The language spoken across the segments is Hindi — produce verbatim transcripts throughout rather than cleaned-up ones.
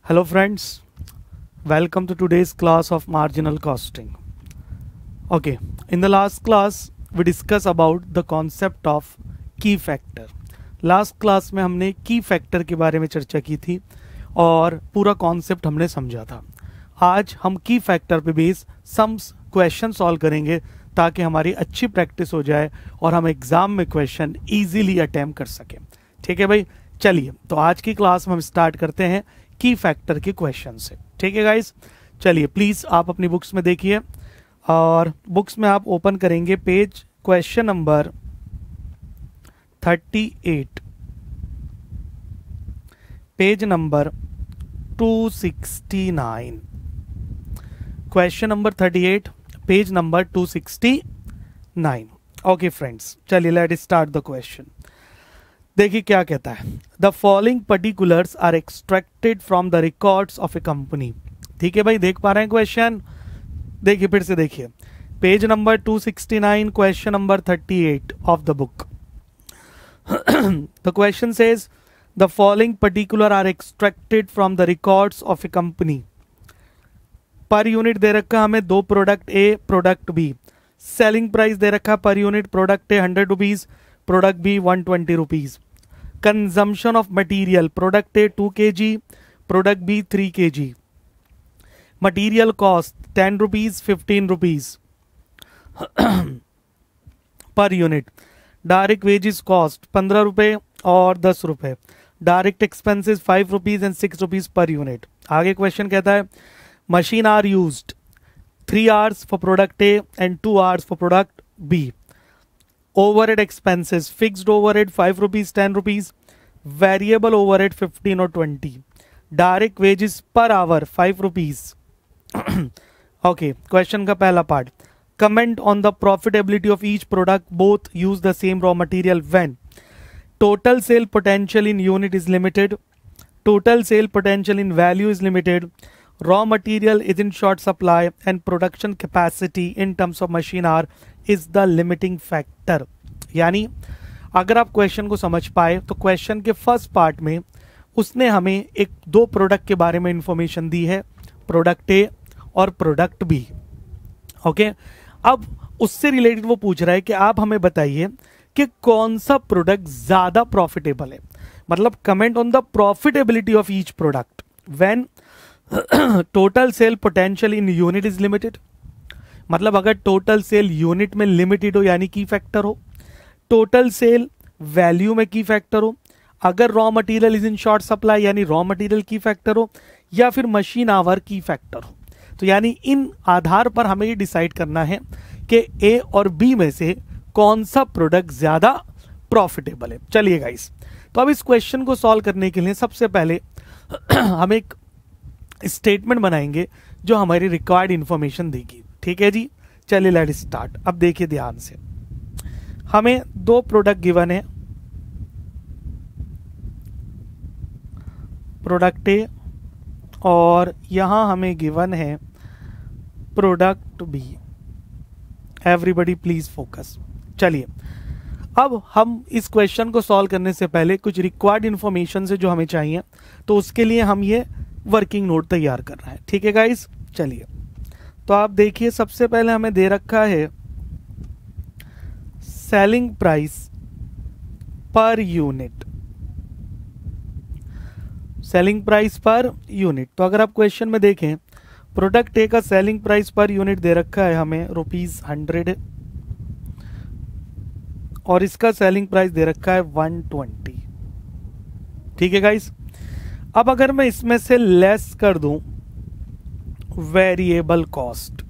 Hello friends, welcome to today's class of marginal costing. Okay, in the last class we discussed about the concept of key factor. Last class में हमने की फैक्टर के बारे में चर्चा की थी और पूरा कॉन्सेप्ट हमने समझा था. आज हम की फैक्टर पे बेस सम क्वेश्चन सॉल्व करेंगे ताकि हमारी अच्छी प्रैक्टिस हो जाए और हम एग्जाम में क्वेश्चन इजीली अटेम्प्ट कर सकें. ठीक है भाई, चलिए तो आज की क्लास में हम स्टार्ट करते हैं की फैक्टर के क्वेश्चन से. ठीक है गाइस, चलिए प्लीज आप अपनी बुक्स में देखिए और बुक्स में आप ओपन करेंगे page question number thirty eight, page number two sixty nine, question number thirty eight, page number two sixty nine. Okay friends, चलिए लेट स्टार्ट द क्वेश्चन. देखिए क्या कहता है. The following particulars are extracted from the records of a company. ठीक है भाई, देख पा रहे हैं क्वेश्चन? देखिए फिर से देखिए, page number two sixty nine, question number thirty eight of the book. The question says the following particular are extracted from the records of a company. Per unit दे रखा हमें दो product A product B. Selling price दे रखा per unit product A hundred rupees, product B one twenty rupees. Consumption of material product A two K G, product B three K G. Material cost ten rupees fifteen rupees per unit. Direct wages cost पंद्रह रुपए और दस रुपए. Direct expenses five rupees and six rupees per unit. आगे क्वेश्चन कहता है machine are used three hours for product A and two hours for product B. Overhead expenses, fixed overhead five rupees, ten rupees, variable overhead fifteen or twenty, direct wages per hour five rupees. Okay, question का पहला part. Comment on the profitability of each product. Both use the same raw material when total sale potential in unit is limited, total sale potential in value is limited, raw material is in short supply, and production capacity in terms of machine hour is the limiting factor. यानी अगर आप क्वेश्चन को समझ पाए तो क्वेश्चन के फर्स्ट पार्ट में उसने हमें एक दो प्रोडक्ट के बारे में इंफॉर्मेशन दी है, प्रोडक्ट ए और प्रोडक्ट बी. ओके, अब उससे रिलेटेड वो पूछ रहा है कि आप हमें बताइए कि कौन सा प्रोडक्ट ज्यादा प्रॉफिटेबल है. मतलब comment on the profitability of each product when total sale potential in unit is limited. मतलब अगर टोटल सेल यूनिट में लिमिटेड हो यानी की फैक्टर हो, टोटल सेल वैल्यू में की फैक्टर हो, अगर raw material is in short supply यानी रॉ मटेरियल की फैक्टर हो, या फिर मशीन आवर की फैक्टर हो. तो यानी इन आधार पर हमें ये डिसाइड करना है कि ए और बी में से कौन सा प्रोडक्ट ज्यादा प्रॉफिटेबल है. चलिए गाइस, तो अब इस क्वेश्चन को सॉल्व करने के लिए सबसे पहले हम एक स्टेटमेंट बनाएंगे जो हमारी रिक्वायर्ड इंफॉर्मेशन देगी. ठीक है जी, चलिए लेट स्टार्ट. अब देखिए ध्यान से, हमें दो प्रोडक्ट गिवन है, प्रोडक्ट ए और यहां हमें गिवन है product B. Everybody please focus. चलिए अब हम इस क्वेश्चन को सॉल्व करने से पहले कुछ रिक्वायर्ड इंफॉर्मेशन से जो हमें चाहिए, तो उसके लिए हम ये वर्किंग नोट तैयार कर रहे हैं. ठीक है गाइस, चलिए तो आप देखिए सबसे पहले हमें दे रखा है selling price per unit. Selling price per unit. तो अगर आप क्वेश्चन में देखें, प्रोडक्ट ए का सेलिंग प्राइस पर यूनिट दे रखा है हमें रुपीज हंड्रेड और इसका सेलिंग प्राइस दे रखा है वन ट्वेंटी. ठीक है गाइस, अब अगर मैं इसमें से लेस कर दूं वेरिएबल कॉस्ट,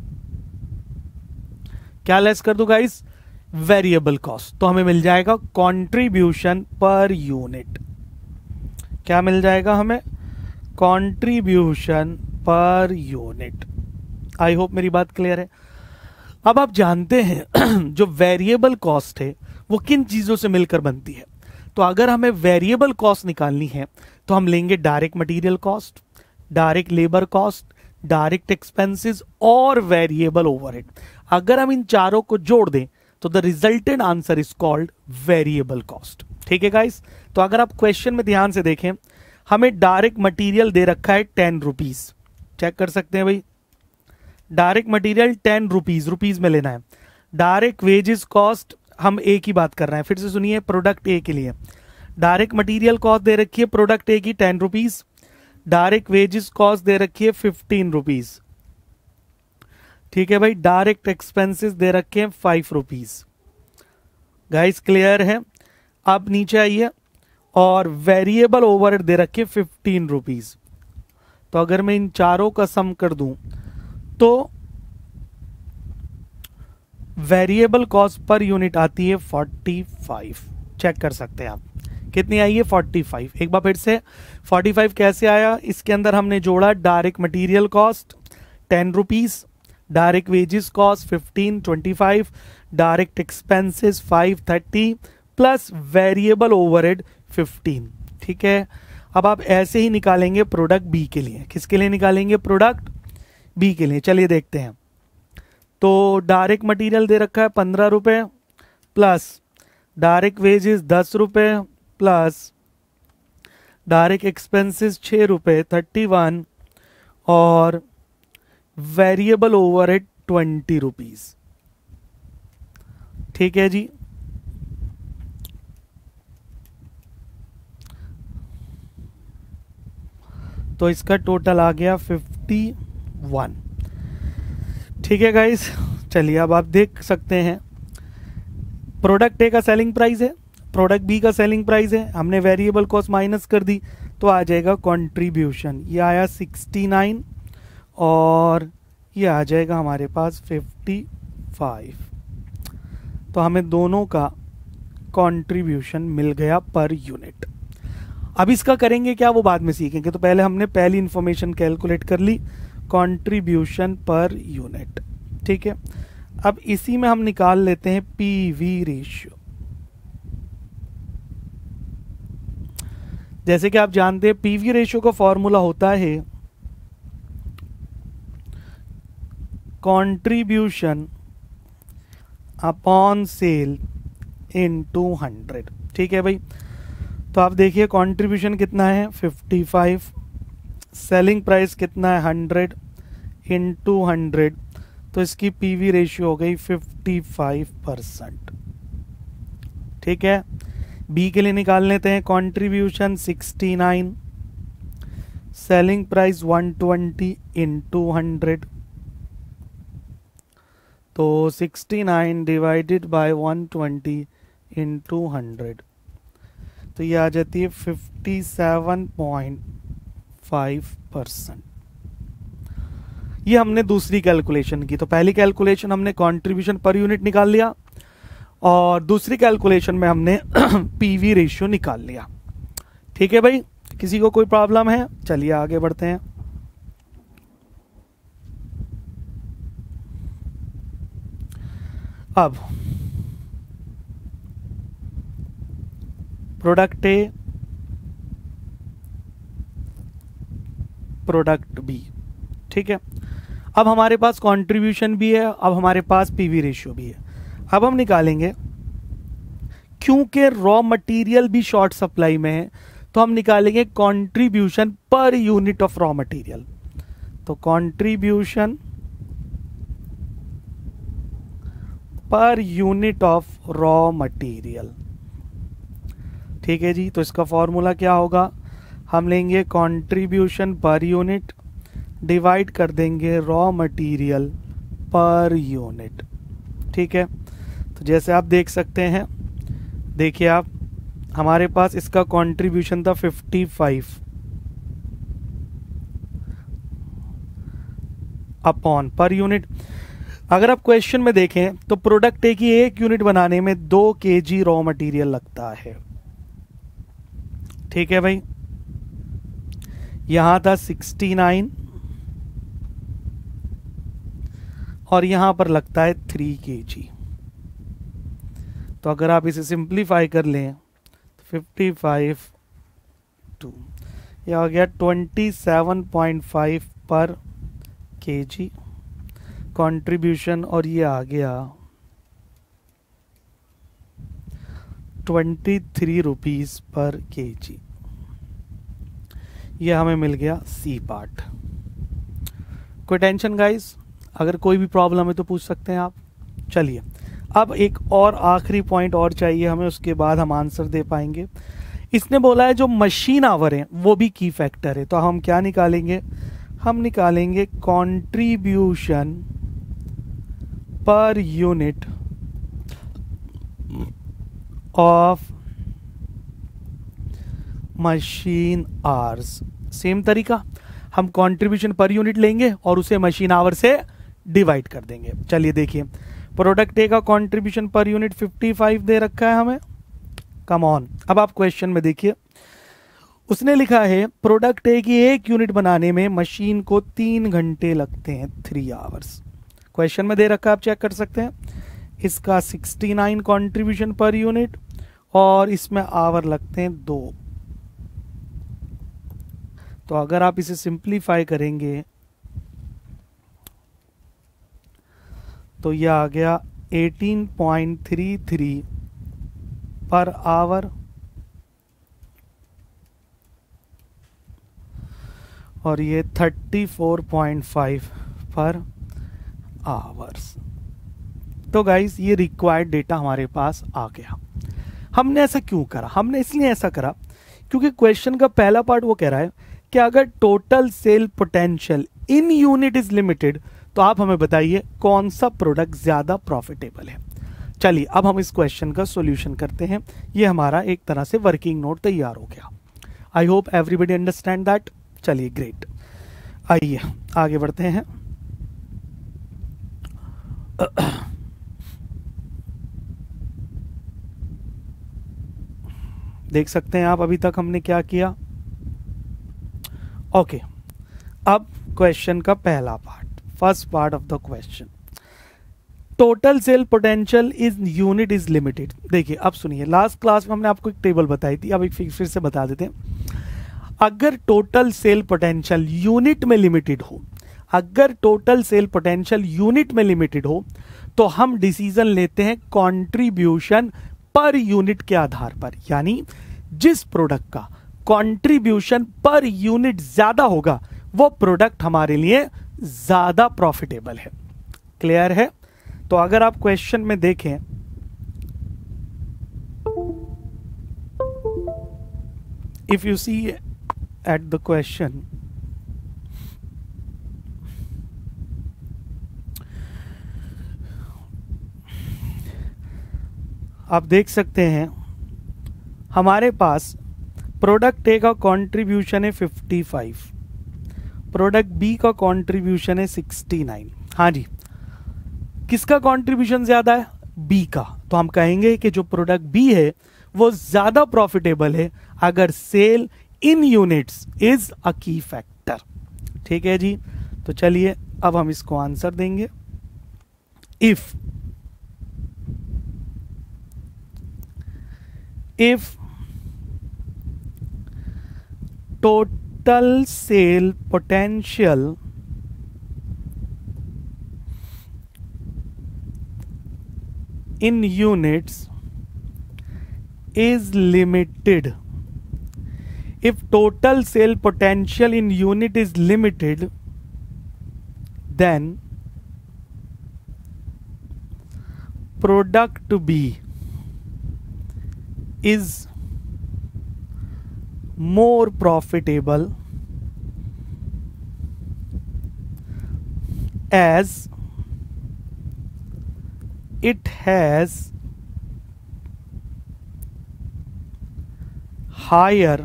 क्या लेस कर दूं गाइस? Variable cost. तो हमें मिल जाएगा कंट्रीब्यूशन पर यूनिट. क्या मिल जाएगा हमें? Contribution per unit. आई होप मेरी बात क्लियर है. अब आप जानते हैं जो वेरिएबल कॉस्ट है वो किन चीजों से मिलकर बनती है. तो अगर हमें वेरिएबल कॉस्ट निकालनी है तो हम लेंगे direct material cost, direct labour cost, direct expenses और वेरिएबल ओवरहेड. अगर हम इन चारों को जोड़ दें तो the resultant answer is called variable cost. ठीक है गाइस, तो अगर आप क्वेश्चन में ध्यान से देखें, हमें डायरेक्ट मटेरियल दे रखा है टेन रुपीज, चेक कर सकते हैं भाई, direct material ten rupees rupees में लेना है। डायरेक्ट वेजेस कॉस्ट हम ए की बात कर रहे हैं, फिर से सुनिए, प्रोडक्ट ए के लिए डायरेक्ट मटेरियल कॉस्ट दे रखी है प्रोडक्ट ए की ten rupees, direct wages cost दे रखी है फिफ्टीन रुपीज, ठीक है भाई। डायरेक्ट एक्सपेंसेस दे रखे हैं फाइव रुपीज। गाइस क्लियर है? अब नीचे आइए, और वेरिएबल ओवरहेड दे रखे फिफ्टीन रुपीज। तो अगर मैं इन चारों का सम कर दूं तो वेरिएबल कॉस्ट पर यूनिट आती है फोर्टी फाइव। चेक कर सकते हैं आप कितनी आई है, फोर्टी फाइव। एक बार फिर से, फोर्टी फाइव कैसे आया? इसके अंदर हमने जोड़ा direct material cost ten rupees, direct wages cost fifteen, twenty five, direct expenses five, thirty, plus variable overhead fifteen, ठीक है। अब आप ऐसे ही निकालेंगे प्रोडक्ट बी के लिए। किसके लिए निकालेंगे? प्रोडक्ट बी के लिए। चलिए देखते हैं। तो डायरेक्ट मटेरियल दे रखा है पंद्रह रुपए, प्लस डायरेक्ट वेजेस दस रुपए, प्लस डायरेक्ट एक्सपेंसेस छः रुपये थर्टी वन, और वेरिएबल ओवरहेड ट्वेंटी रुपीज, ठीक है जी। तो इसका टोटल आ गया फिफ्टी वन, ठीक है गाइस। चलिए अब आप देख सकते हैं, प्रोडक्ट ए का सेलिंग प्राइस है, प्रोडक्ट बी का सेलिंग प्राइस है, हमने वेरिएबल कॉस्ट माइनस कर दी तो आ जाएगा कंट्रीब्यूशन। ये आया सिक्सटी नाइन और ये आ जाएगा हमारे पास फिफ्टी फाइव। तो हमें दोनों का कंट्रीब्यूशन मिल गया पर यूनिट। अब इसका करेंगे क्या वो बाद में सीखेंगे, तो पहले हमने पहली इंफॉर्मेशन कैलकुलेट कर ली, कंट्रीब्यूशन पर यूनिट, ठीक है। अब इसी में हम निकाल लेते हैं पीवी रेशियो। जैसे कि आप जानते हैं पीवी रेशियो का फॉर्मूला होता है contribution upon sale into hundred, ठीक है भाई। तो आप देखिए कंट्रीब्यूशन कितना है फिफ्टी फाइव, सेलिंग प्राइस कितना है हंड्रेड इन टू हंड्रेड, तो इसकी पीवी रेशियो हो गई फिफ्टी फाइव परसेंट, ठीक है। बी के लिए निकाल लेते हैं contribution sixty nine, selling price one twenty into hundred, तो sixty nine divided by one twenty into hundred, तो ये आ जाती है fifty seven point five percent. ये हमने दूसरी कैलकुलेशन की। तो पहली कैलकुलेशन हमने कंट्रीब्यूशन पर यूनिट निकाल लिया, और दूसरी कैलकुलेशन में हमने पीवी रेशियो निकाल लिया, ठीक है भाई। किसी को कोई प्रॉब्लम है? चलिए आगे बढ़ते हैं। अब प्रोडक्ट ए, प्रोडक्ट बी, ठीक है। अब हमारे पास कंट्रीब्यूशन भी है, अब हमारे पास पीवी रेशियो भी है। अब हम निकालेंगे, क्योंकि रॉ मटेरियल भी शॉर्ट सप्लाई में है, तो हम निकालेंगे contribution per unit of raw material. तो contribution per unit of raw material, ठीक है जी। तो इसका फॉर्मूला क्या होगा? हम लेंगे कंट्रीब्यूशन पर यूनिट डिवाइड कर देंगे रॉ मटेरियल पर यूनिट, ठीक है। तो जैसे आप देख सकते हैं, देखिए आप, हमारे पास इसका कंट्रीब्यूशन था fifty five upon per unit. अगर आप क्वेश्चन में देखें तो प्रोडक्ट ए की एक यूनिट बनाने में दो केजी रॉ मटेरियल लगता है, ठीक है भाई। यहां था सिक्सटी नाइन और यहां पर लगता है थ्री केजी। तो अगर आप इसे सिंप्लीफाई कर लें तो फिफ्टी फाइव टू, यह आ गया twenty seven point five per KG contribution, और ये आ गया twenty three rupees per KG. ये हमें मिल गया सी पार्ट। कोई टेंशन गाइस, अगर कोई भी प्रॉब्लम है तो पूछ सकते हैं आप। चलिए अब एक और आखिरी पॉइंट और चाहिए हमें, उसके बाद हम आंसर दे पाएंगे। इसने बोला है जो मशीन आवर है वो भी की फैक्टर है, तो हम क्या निकालेंगे, हम निकालेंगे contribution per unit of machine hours. Same तरीका, हम कंट्रीब्यूशन पर यूनिट लेंगे और उसे मशीन आवर से डिवाइड कर देंगे। चलिए देखिए, प्रोडक्ट ए का कंट्रीब्यूशन पर यूनिट पचपन दे रखा है हमें, कम ऑन। अब आप क्वेश्चन में देखिए, उसने लिखा है प्रोडक्ट ए की एक यूनिट बनाने में मशीन को तीन घंटे लगते हैं, थ्री आवर्स। क्वेश्चन में दे रखा है, आप चेक कर सकते हैं। इसका उनहत्तर कंट्रीब्यूशन पर यूनिट और इसमें आवर लगते हैं दो। तो अगर आप इसे सिंप्लीफाई करेंगे तो यह आ गया अठारह point three three per hour और ये चौंतीस पॉइंट पाँच पर आवर्स। तो गाइस ये रिक्वायर्ड डेटा हमारे पास आ गया। हमने ऐसा क्यों करा, हमने इसलिए ऐसा करा क्योंकि क्वेश्चन का पहला पार्ट वो कह रहा है कि अगर total sale potential in unit is limited तो आप हमें बताइए कौन सा प्रोडक्ट ज्यादा प्रॉफिटेबल है। चलिए अब हम इस क्वेश्चन का सॉल्यूशन करते हैं। ये हमारा एक तरह से वर्किंग नोट तैयार हो गया। I hope everybody understand that. चलिए ग्रेट, आइए आगे बढ़ते हैं। देख सकते हैं आप अभी तक हमने क्या किया। Okay okay. अब क्वेश्चन का पहला part, first part of the question, total sale potential is unit is limited. देखिए अब सुनिए, लास्ट क्लास में हमने आपको एक टेबल बताई थी, अब एक फिर से बता देते हैं। अगर टोटल सेल पोटेंशियल यूनिट में लिमिटेड हो, अगर टोटल सेल पोटेंशियल यूनिट में लिमिटेड हो तो हम डिसीजन लेते हैं कंट्रीब्यूशन पर यूनिट के आधार पर, यानी जिस प्रोडक्ट का कंट्रीब्यूशन पर यूनिट ज्यादा होगा वो प्रोडक्ट हमारे लिए ज्यादा प्रॉफिटेबल है। क्लियर है? तो अगर आप क्वेश्चन में देखें, if you see at the question, आप देख सकते हैं हमारे पास प्रोडक्ट ए का कंट्रीब्यूशन है पचपन, प्रोडक्ट बी का कंट्रीब्यूशन है उनहत्तर। हाँ जी, किसका कंट्रीब्यूशन ज्यादा है? बी का। तो हम कहेंगे कि जो प्रोडक्ट बी है वो ज्यादा प्रॉफिटेबल है अगर sale in units is a key factor. ठीक है जी, तो चलिए अब हम इसको आंसर देंगे। If if total sale potential in units is limited, if total sale potential in unit is limited, then product B is more profitable as it has higher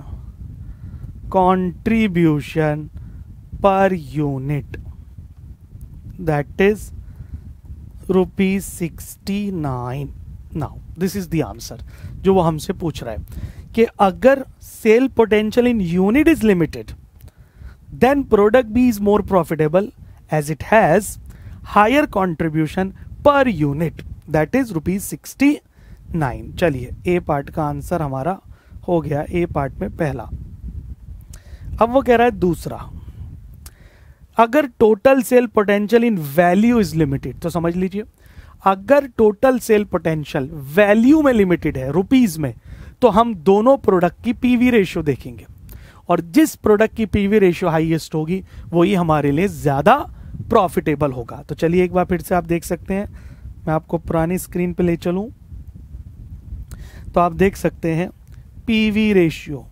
contribution per unit, that is rupees sixty-nine. Now this is the answer जो वो हमसे पूछ रहा है कि अगर sale potential in unit is limited then product B is more profitable as it has higher contribution per unit, that is rupees sixty nine. चलिए ए पार्ट का आंसर हमारा हो गया, ए पार्ट में पहला। अब वो कह रहा है दूसरा, अगर total sale potential in value is limited, तो समझ लीजिए अगर टोटल सेल पोटेंशियल वैल्यू में लिमिटेड है, रुपीज में, तो हम दोनों प्रोडक्ट की पीवी रेशियो देखेंगे और जिस प्रोडक्ट की पीवी रेशियो हाईएस्ट होगी वही हमारे लिए ज्यादा प्रॉफिटेबल होगा। तो चलिए एक बार फिर से आप देख सकते हैं, मैं आपको पुरानी स्क्रीन पे ले चलूं तो आप देख सकते हैं पीवी रेशियो,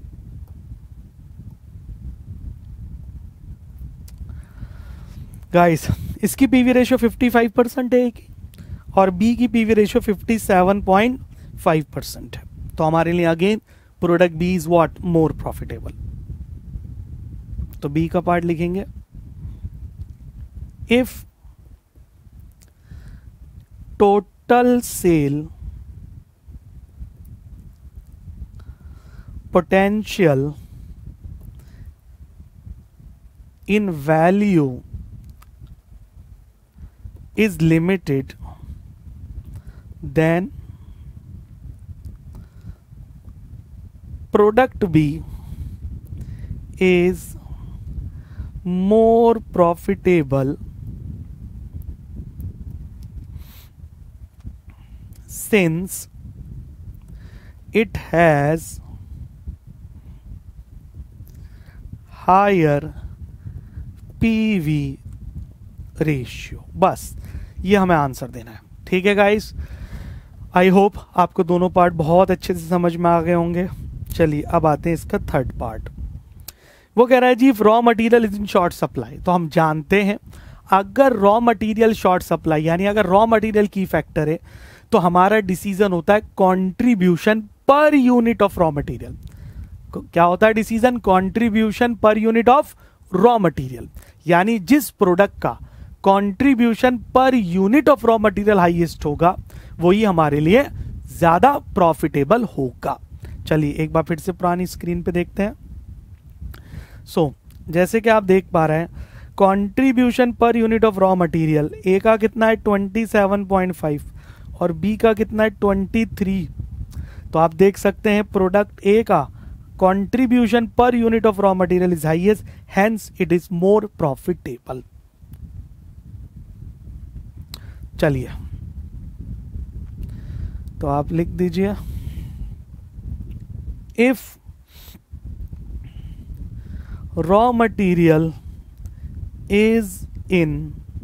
गाइस इसकी पीवी रेशियो पचपन परसेंट है की और बी की पीवी रेशियो सत्तावन पॉइंट फाइव परसेंट है। तो हमारे लिए again product B is what more profitable. तो बी का पार्ट लिखेंगे, if total sale potential in value is limited, then product B is more profitable since it has higher PV ratio. बस ये हमें आंसर देना है। ठीक है गाइस, आई होप आपको दोनों पार्ट बहुत अच्छे से समझ में आ गए होंगे। चलिए अब आते हैं इसका थर्ड पार्ट। वो कह रहा है जी raw material is in short supply. तो हम जानते हैं अगर रॉ मटेरियल शॉर्ट सप्लाई यानी अगर रॉ मटेरियल की फैक्टर है तो हमारा डिसीजन होता है contribution per unit of raw material. क्या होता है decision? Contribution per unit of raw material, यानी जिस प्रोडक्ट का contribution per unit of raw material highest होगा वही हमारे लिए ज्यादा प्रॉफिटेबल होगा। चलिए एक बार फिर से पुरानी स्क्रीन पे देखते हैं। सो so, जैसे कि आप देख पा रहे हैं contribution per unit of raw material A का कितना है सत्ताईस पॉइंट फाइव और बी का कितना है तेईस। तो आप देख सकते हैं प्रोडक्ट ए का contribution per unit of raw material is highest, hence it is more profitable. चलिए तो आप लिख दीजिए, if raw material is in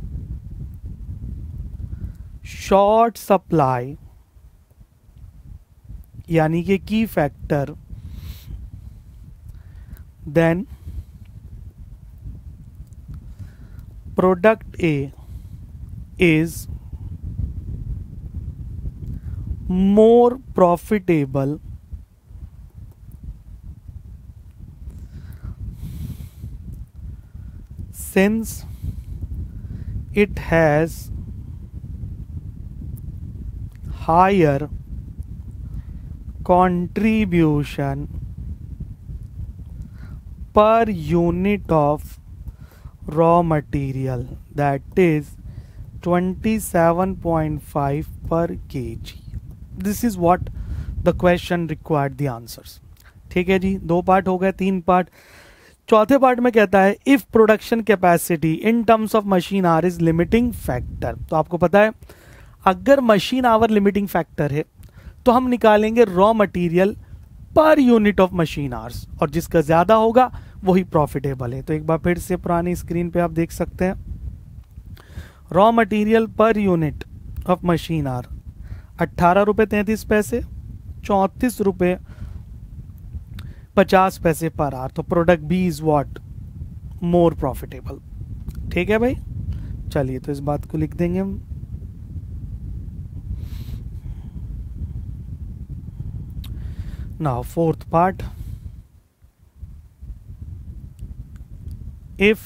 short supply यानी कि key factor, then product A is more profitable since it has higher contribution per unit of raw material, that is twenty-seven point five per kg. This is what the question required the answers. ठीक है जी, दो पार्ट हो गए, तीन पार्ट। चौथे पार्ट में कहता है if production capacity in terms of machine hour is limiting factor. तो आपको पता है अगर मशीन आवर लिमिटिंग फैक्टर है तो हम निकालेंगे raw material per unit of machine hours और जिसका ज्यादा होगा वही प्रॉफिटेबल है। तो एक बार फिर से पुरानी स्क्रीन पे आप देख सकते हैं raw material per unit of machine hour अट्ठारह रुपये तैंतीस पैसे, चौंतीस रुपये पचास पैसे पर आवर। तो product B is what more profitable. ठीक है भाई, चलिए तो इस बात को लिख देंगे हम। Now fourth part, if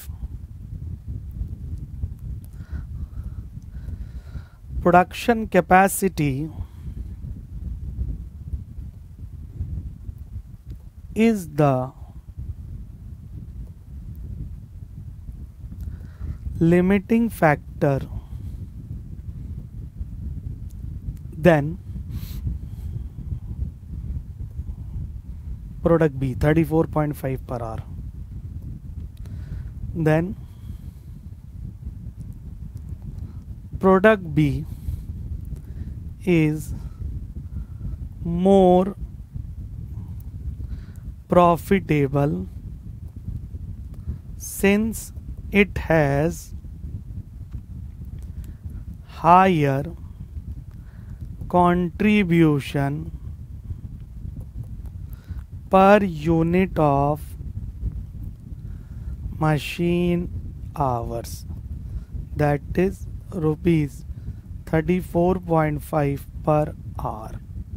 production capacity is the limiting factor, then product B thirty-four point five per hour, then product B is more profitable since it has higher contribution per unit of machine hours, that is rupees thirty-four point five per hour.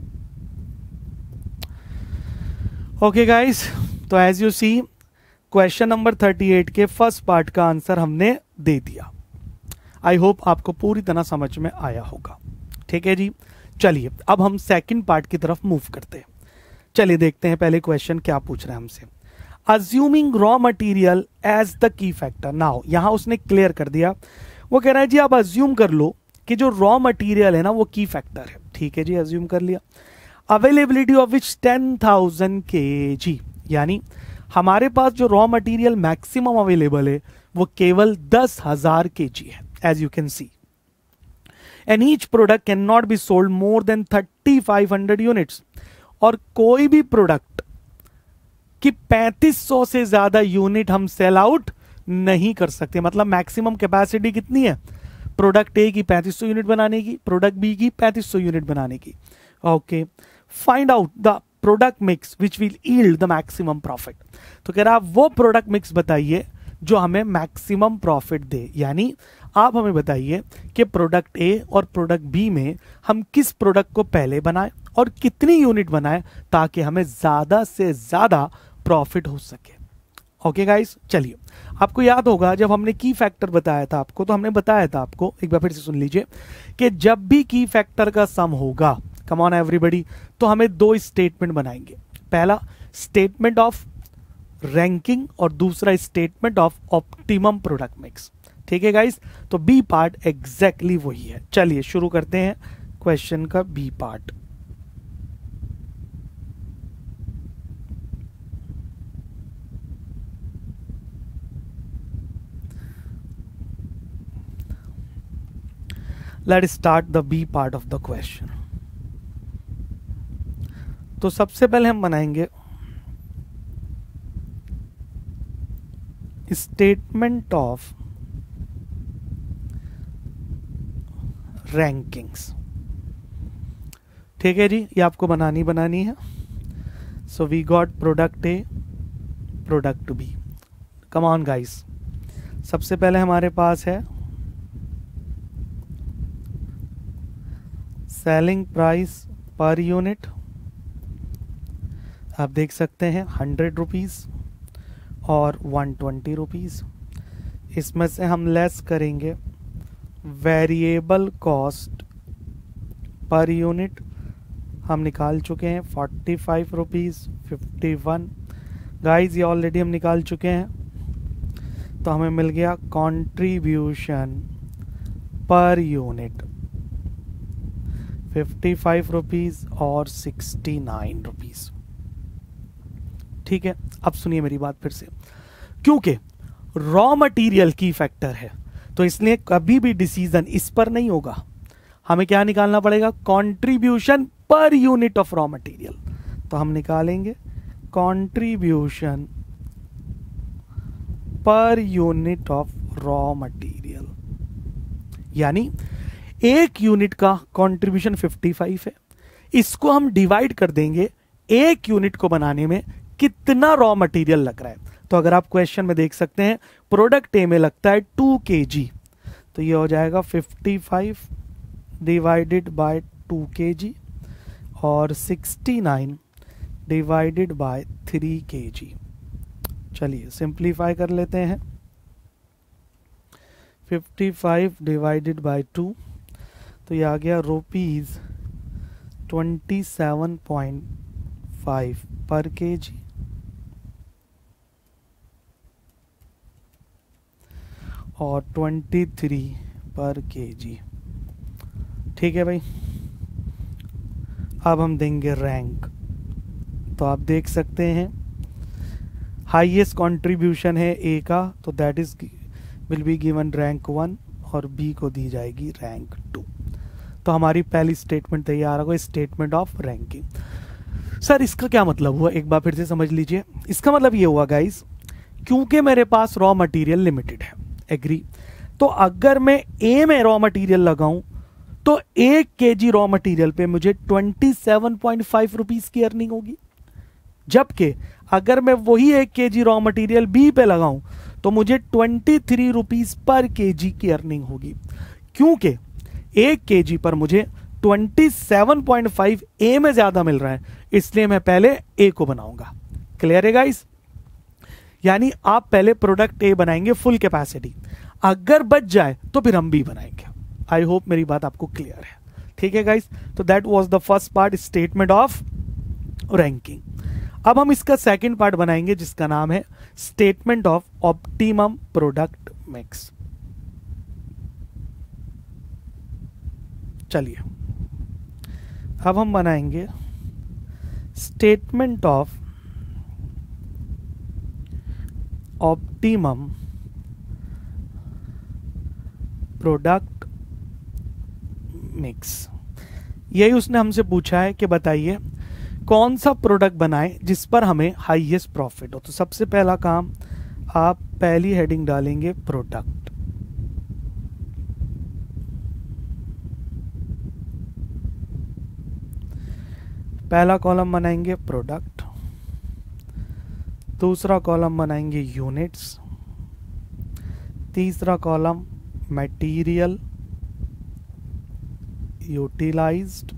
Okay guys, तो as you see question number अड़तीस के फर्स्ट पार्ट का आंसर हमने दे दिया। आई होप आपको पूरी तरह समझ में आया होगा। ठीक है जी, चलिए अब हम सेकंड पार्ट की तरफ मूव करते हैं। चलिए देखते हैं पहले क्वेश्चन क्या पूछ रहा है हमसे। Assuming raw material as the key factor. Now यहां उसने क्लियर कर दिया, वो कह रहा है जी आप अज्यूम कर लो कि जो रॉ मटेरियल है ना वो की फैक्टर है। ठीक है जी, अज्यूम कर लिया। Availability of which ten thousand K G, यानी हमारे पास जो रॉ मटेरियल मैक्सिमम अवेलेबल है वो केवल दस हजार के जी है, as you can see. And each product can not be sold more than thirty five hundred units. और कोई भी प्रोडक्ट की पैंतीस सौ से ज्यादा यूनिट हम सेल आउट नहीं कर सकते। मतलब मैक्सिमम कैपेसिटी कितनी है प्रोडक्ट ए की पैंतीस सौ यूनिट बनाने की, प्रोडक्ट बी की पैंतीस सौ यूनिट बनाने की। Okay, find out the product mix which will yield the maximum profit. तो कह रहा आप वो प्रोडक्ट मिक्स बताइए जो हमें मैक्सिमम प्रॉफिट दे। यानी आप हमें बताइए कि प्रोडक्ट ए और प्रोडक्ट बी में हम किस प्रोडक्ट को पहले बनाएं और कितनी यूनिट बनाएं ताकि हमें ज्यादा से ज्यादा प्रॉफिट हो सके। ओके गाइस, चलिए आपको याद होगा जब हमने की फैक्टर बताया था आपको, तो हमने बताया था आपको, एक बार फिर से सुन लीजिए, कि जब भी की फैक्टर का सम होगा, कम ऑन एवरीबॉडी, तो हमें दो स्टेटमेंट बनाएंगे। पहला स्टेटमेंट ऑफ रैंकिंग और दूसरा statement of optimum product mix. ठीक है गाइस, तो बी पार्ट एग्जैक्टली वही है। चलिए शुरू करते हैं क्वेश्चन का B part. Let's start the B part of the question. तो सबसे पहले हम बनाएंगे स्टेटमेंट ऑफ रैंकिंग्स। ठीक है जी, ये आपको बनानी बनानी है। So we got product A, product B. Come on guys, सबसे पहले हमारे पास है सेलिंग प्राइस पर यूनिट, आप देख सकते हैं हंड्रेड रुपीज और वन ट्वेंटी रुपीज। इसमें से हम लेस करेंगे वेरिएबल कॉस्ट पर यूनिट, हम निकाल चुके हैं forty five rupees fifty one. Guys ये ऑलरेडी हम निकाल चुके हैं, तो हमें मिल गया contribution per unit fifty five rupees और सिक्सटी नाइन रुपीज। ठीक है, अब सुनिए मेरी बात फिर से, क्योंकि रॉ मटेरियल की फैक्टर है तो इसलिए कभी भी डिसीजन इस पर नहीं होगा। हमें क्या निकालना पड़ेगा, contribution per unit of raw material. तो हम निकालेंगे contribution per unit of raw material, यानी एक यूनिट का कंट्रीब्यूशन फिफ्टी फाइव है, इसको हम डिवाइड कर देंगे एक यूनिट को बनाने में कितना रॉ मटेरियल लग रहा है। तो अगर आप क्वेश्चन में देख सकते हैं प्रोडक्ट ए में लगता है टू के जी, तो ये हो जाएगा fifty five divided by two K G और sixty nine divided by three K G. चलिए सिंप्लीफाई कर लेते हैं, fifty five divided by two, तो ये आ गया rupees twenty seven point five per K G और ट्वेंटी थ्री पर के जी। ठीक है भाई, अब हम देंगे रैंक। तो आप देख सकते हैं हाईएस्ट कंट्रीब्यूशन है ए का, तो that is will be given rank one और बी को दी जाएगी रैंक टू। तो हमारी पहली स्टेटमेंट तैयार हो गई, स्टेटमेंट ऑफ रैंकिंग। सर इसका क्या मतलब हुआ, एक बार फिर से समझ लीजिए। इसका मतलब ये हुआ गाइस, क्योंकि मेरे पास रॉ मटेरियल लिमिटेड है, एग्री, तो अगर मैं ए में रॉ मटेरियल लगाऊं तो एक केजी रॉ मटेरियल पे मुझे twenty seven point five rupees की अर्निंग होगी, जबकि अगर मैं वही एक केजी रॉ मटेरियल बी पे लगाऊं तो मुझे twenty three rupees per KG की अर्निंग होगी, क्योंकि एक केजी पर मुझे twenty seven point five A में ज्यादा मिल रहा है, इसलिए मैं पहले ए को बनाऊंगा। क्लियर है गाइस? यानी आप पहले प्रोडक्ट ए बनाएंगे फुल कैपेसिटी, अगर बच जाए तो फिर हम बी बनाएंगे। आई होप मेरी बात आपको क्लियर है, ठीक है गाइस? तो that was the first part, statement of ranking. अब हम इसका सेकंड पार्ट बनाएंगे जिसका नाम है statement of optimum product mix. चलिए अब हम बनाएंगे statement of optimum product mix. यही उसने हमसे पूछा है कि बताइए कौन सा प्रोडक्ट बनाएं जिस पर हमें हाईएस्ट प्रॉफिट हो। तो सबसे पहला काम, आप पहली हेडिंग डालेंगे प्रोडक्ट, पहला कॉलम बनाएंगे प्रोडक्ट, दूसरा कॉलम बनाएंगे यूनिट्स, तीसरा कॉलम मटेरियल यूटिलाइज्ड,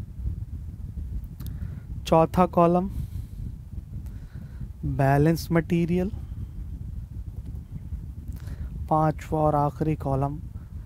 चौथा कॉलम बैलेंस मटेरियल, पांचवा और आखिरी कॉलम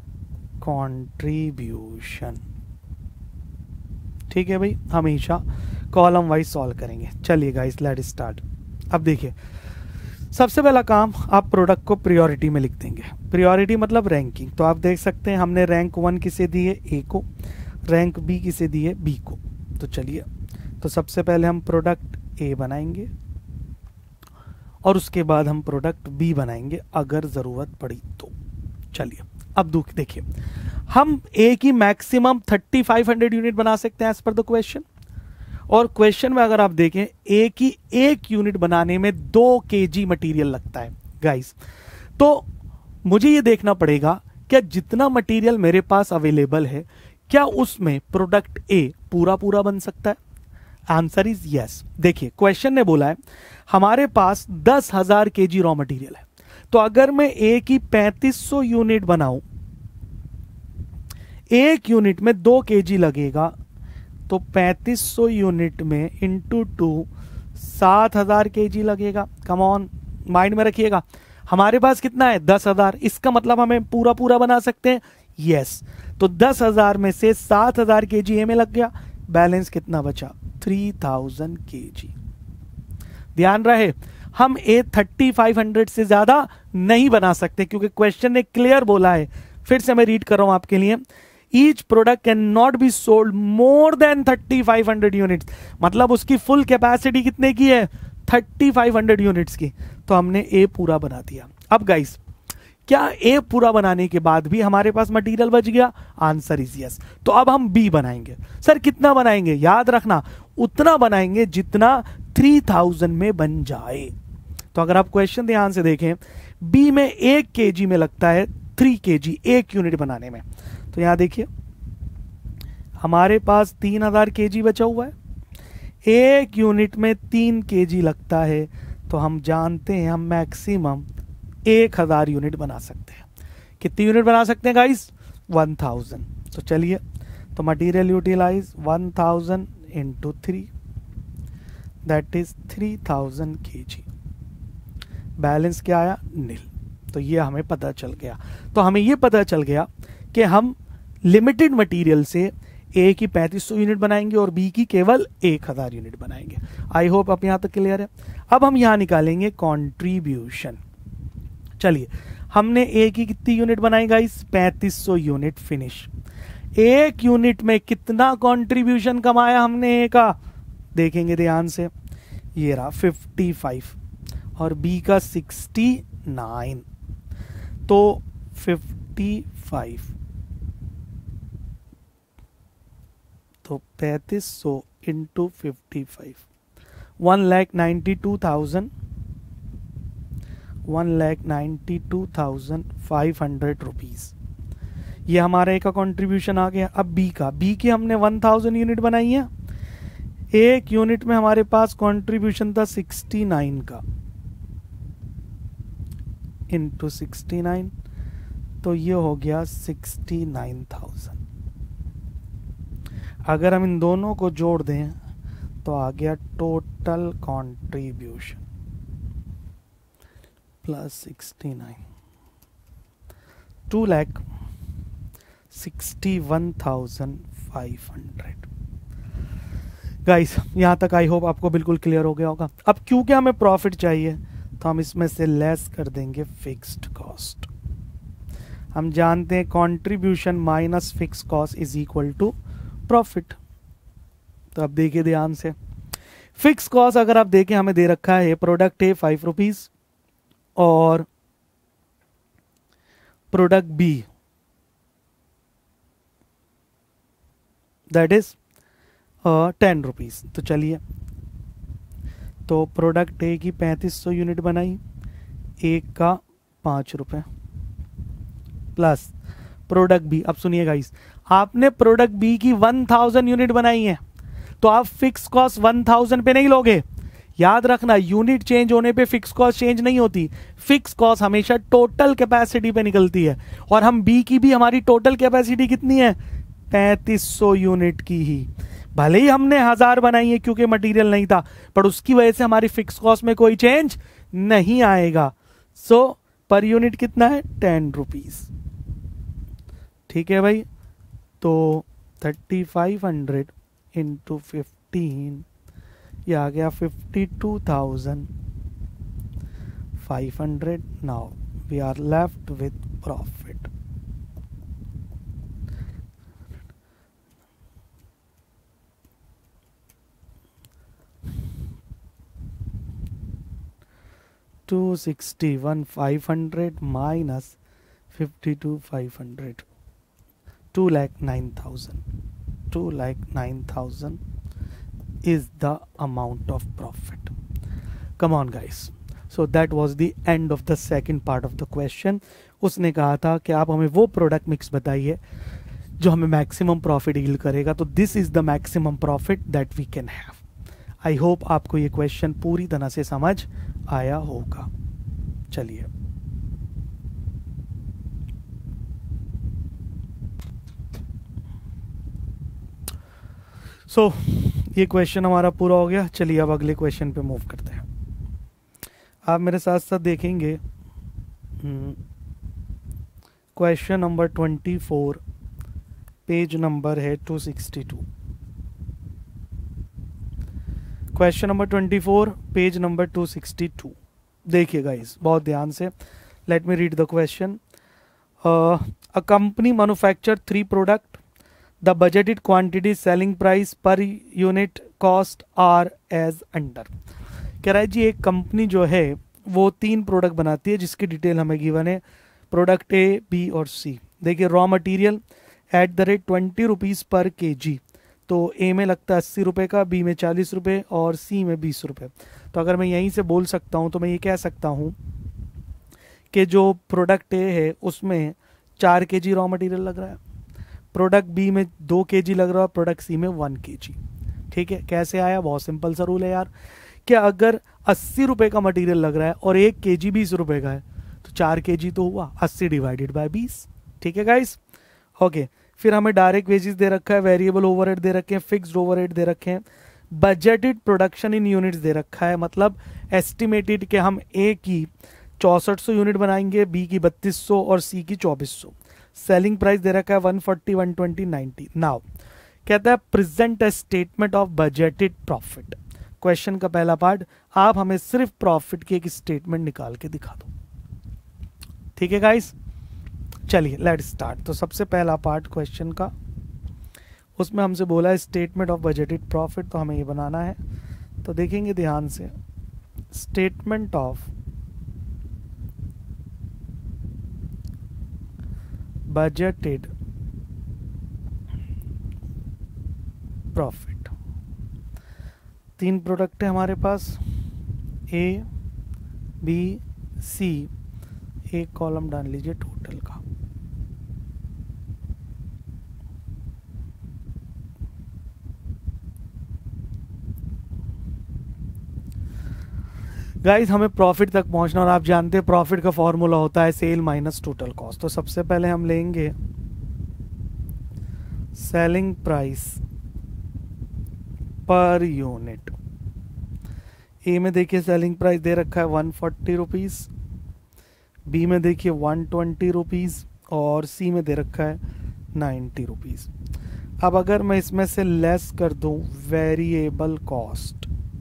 कंट्रीब्यूशन। ठीक है भाई, हमेशा कॉलम वाइज सॉल्व करेंगे। चलिए गाइस लेट स्टार्ट। अब देखिए सबसे पहला काम, आप प्रोडक्ट को प्रायोरिटी में लिख देंगे। प्रायोरिटी मतलब रैंकिंग। तो आप देख सकते हैं हमने रैंक वन किसे दी है, ए को, रैंक बी किसे दी है, बी को। तो चलिए, तो सबसे पहले हम प्रोडक्ट ए बनाएंगे और उसके बाद हम प्रोडक्ट बी बनाएंगे अगर जरूरत पड़ी तो। चलिए अब दुख देखिए, हम ए की maximum thirty five hundred unit बना सकते हैं एज पर द क्वेश्चन, और क्वेश्चन में अगर आप देखें ए की एक यूनिट बनाने में दो केजी मटेरियल लगता है गाइस। तो मुझे ये देखना पड़ेगा क्या जितना मटेरियल मेरे पास अवेलेबल है क्या उसमें प्रोडक्ट ए पूरा पूरा बन सकता है। Answer is yes. देखिए क्वेश्चन ने बोला है हमारे पास दस हजार के जी रॉ मटीरियल है, तो अगर मैं ए की पैंतीस सौ यूनिट बनाऊं, एक यूनिट में दो केजी लगेगा, तो पैंतीस सौ यूनिट में इंटू टू सात हजार के जी लगेगा। कम ऑन, माइंड में रखिएगा हमारे पास कितना है, दस हजार। इसका मतलब हमें पूरा पूरा बना सकते हैं, यस। तो दस हजार में से सात हजार के जी ए में लग गया, बैलेंस कितना बचा, थ्री थाउजेंड के जी। ध्यान रहे हम ए थर्टी फाइव हंड्रेड से ज्यादा नहीं बना सकते क्योंकि क्वेश्चन ने क्लियर बोला है। फिर से मैं रीड कर रहा हूं आपके लिए, each product can not be sold more than thirty five hundred units. मतलब उसकी फुल कैपेसिटी कितने की है, थर्टी फाइव हंड्रेड यूनिट्स की। तो हमने ए पूरा बना दिया। अब गाइस क्या ए पूरा बनाने के बाद भी हमारे पास मटेरियल बच गया, आंसर इज यस। तो अब हम बी बनाएंगे। सर कितना बनाएंगे, याद रखना उतना बनाएंगे जितना थ्री थाउजेंड में बन जाए। तो अगर आप क्वेश्चन ध्यान से देखें, बी में एक केजी में लगता है थ्री केजी एक यूनिट बनाने में। तो यहां देखिए हमारे पास तीन हजार केजी बचा हुआ है, एक यूनिट में तीन केजी लगता है, तो हम जानते हैं हम मैक्सिमम एक हजार यूनिट बना सकते हैं। कितनी यूनिट बना सकते हैं गाइस, वन थाउजेंड। तो चलिए, तो material utilize one thousand into three, that is three thousand K G. Balance क्या आया, नील। तो ये हमें पता चल गया। तो हमें ये पता चल गया कि हम लिमिटेड मटेरियल से ए की पैंतीस सौ यूनिट बनाएंगे और बी की केवल एक हजार यूनिट बनाएंगे। आई होप आप यहां तक क्लियर है। अब हम यहां निकालेंगे कंट्रीब्यूशन। चलिए, हमने ए की कितनी यूनिट बनाई गाइस, पैंतीस सौ यूनिट, फिनिश। एक यूनिट में कितना कंट्रीब्यूशन कमाया हमने ए का, देखेंगे ध्यान से, ये रहा फिफ्टी फाइव और बी का सिक्सटी नाइन। तो फिफ्टी फाइव, तो पैंतीस सौ into fifty five, one lakh ninety two thousand one lakh ninety two thousand five hundred rupees, ये हमारा ए का कंट्रीब्यूशन आ गया। अब बी का, बी की हमने वन थाउजेंड यूनिट बनाई है, एक यूनिट में हमारे पास कंट्रीब्यूशन था सिक्सटी नाइन का, इंटू सिक्सटी नाइन, तो ये हो गया सिक्सटी नाइन थाउजेंड। अगर हम इन दोनों को जोड़ दें तो आ गया total contribution plus sixty nine, two lakh sixty one thousand five hundred. Guys यहां तक आई होप आपको बिल्कुल क्लियर हो गया होगा। अब क्योंकि हमें प्रॉफिट चाहिए तो हम इसमें से लेस कर देंगे फिक्स्ड कॉस्ट। हम जानते हैं contribution minus fix cost is equal to profit. तो अब देखिए ध्यान से, फिक्स कॉस्ट अगर आप देखें हमें दे रखा है प्रोडक्ट ए फाइव रुपीज और product B that is ten rupees. तो चलिए, तो प्रोडक्ट ए की पैंतीस सौ यूनिट बनाई, एक का पाँच रुपये प्लस प्रोडक्ट बी। अब सुनिए गाइस, आपने प्रोडक्ट बी की वन थाउजेंड यूनिट बनाई है तो आप फिक्स कॉस्ट वन थाउजेंड पे नहीं लोगे। याद रखना, यूनिट चेंज होने पे फिक्स कॉस्ट चेंज नहीं होती, फिक्स कॉस्ट हमेशा टोटल कैपेसिटी पे निकलती है। और हम बी की भी, हमारी टोटल कैपेसिटी कितनी है, पैंतीस सौ यूनिट की ही। भले ही हमने हजार बनाई है क्योंकि मटेरियल नहीं था, पर उसकी वजह से हमारी फिक्स कॉस्ट में कोई चेंज नहीं आएगा। सो पर यूनिट कितना है, टेन रुपीज। ठीक है भाई, तो thirty five hundred into fifteen, ये आ गया fifty two thousand five hundred. Now we are left with profit. Two sixty one five hundred minus fifty two five hundred, two lakh nine thousand two lakh nine thousand is the amount of profit. Come on guys, so that was the end of the second part of the question. उसने कहा था कि आप हमें वो प्रोडक्ट मिक्स बताइए जो हमें मैक्सिमम प्रॉफिट डील करेगा, तो this is the maximum profit that we can have. I hope आपको ये क्वेश्चन पूरी तरह से समझ आया होगा। चलिए, सो so, ये क्वेश्चन हमारा पूरा हो गया। चलिए अब अगले क्वेश्चन पे मूव करते हैं। आप मेरे साथ साथ देखेंगे question number twenty four, page number है two sixty two. Question number twenty four, page number two sixty two. देखिए गाइस बहुत ध्यान से, let me read the question. A company manufacture three product, the budgeted quantity selling price per unit cost are as under। कह रहा है जी एक कंपनी जो है वो तीन प्रोडक्ट बनाती है जिसकी डिटेल हमें गिवन है, प्रोडक्ट ए, बी और सी। देखिए raw material at the rate twenty rupees per K जी, तो ए में लगता है अस्सी रुपये का, बी में चालीस रुपये और सी में बीस रुपये। तो अगर मैं यहीं से बोल सकता हूँ तो मैं ये कह सकता हूँ कि जो प्रोडक्ट ए है उसमें चार के जी रॉ मटेरियल लग रहा है, प्रोडक्ट बी में दो के जी लग रहा है, प्रोडक्ट सी में वन के जी। ठीक है, कैसे आया, बहुत सिंपल सा रूल है यार, कि अगर अस्सी रुपये का मटेरियल लग रहा है और एक के जी बीस रुपये का है तो चार के जी तो हुआ अस्सी डिवाइडेड बाय बीस। ठीक है गाइस, ओके। फिर हमें डायरेक्ट वेजेस दे रखा है, वेरिएबल ओवरहेड दे रखे हैं, फिक्स्ड ओवरहेड दे रखे हैं, बजटेड प्रोडक्शन इन यूनिट्स दे रखा है, मतलब एस्टिमेटेड कि हम ए की चौसठ सौ यूनिट बनाएंगे, बी की बत्तीस सौ और सी की चौबीस सौ। सेलिंग प्राइस दे रखा है one forty, one twenty, ninety. Now कहता है present a statement of budgeted profit. Question का पहला पार्ट, आप हमें सिर्फ प्रॉफिट की एक स्टेटमेंट निकाल के दिखा दो। ठीक है गाइस, चलिए लेट स्टार्ट। तो सबसे पहला पार्ट क्वेश्चन का, उसमें हमसे बोला है स्टेटमेंट ऑफ बजटेड प्रॉफिट, तो हमें ये बनाना है। तो देखेंगे ध्यान से, स्टेटमेंट ऑफ बजटेड प्रॉफिट। तीन प्रोडक्ट है हमारे पास, ए बी सी, एक कॉलम डाल लीजिए टोटल का। गाइस हमें प्रॉफिट तक पहुंचना, और आप जानते हैं प्रॉफिट का फॉर्मूला होता है सेल माइनस टोटल कॉस्ट। तो सबसे पहले हम लेंगे selling price per unit. A में देखिए सेलिंग प्राइस दे रखा है वन फोर्टी रुपीज, बी में देखिए वन ट्वेंटी रुपीज, और सी में दे रखा है नाइन्टी रुपीज। अब अगर मैं इसमें से लेस कर दूं वेरिएबल कॉस्ट,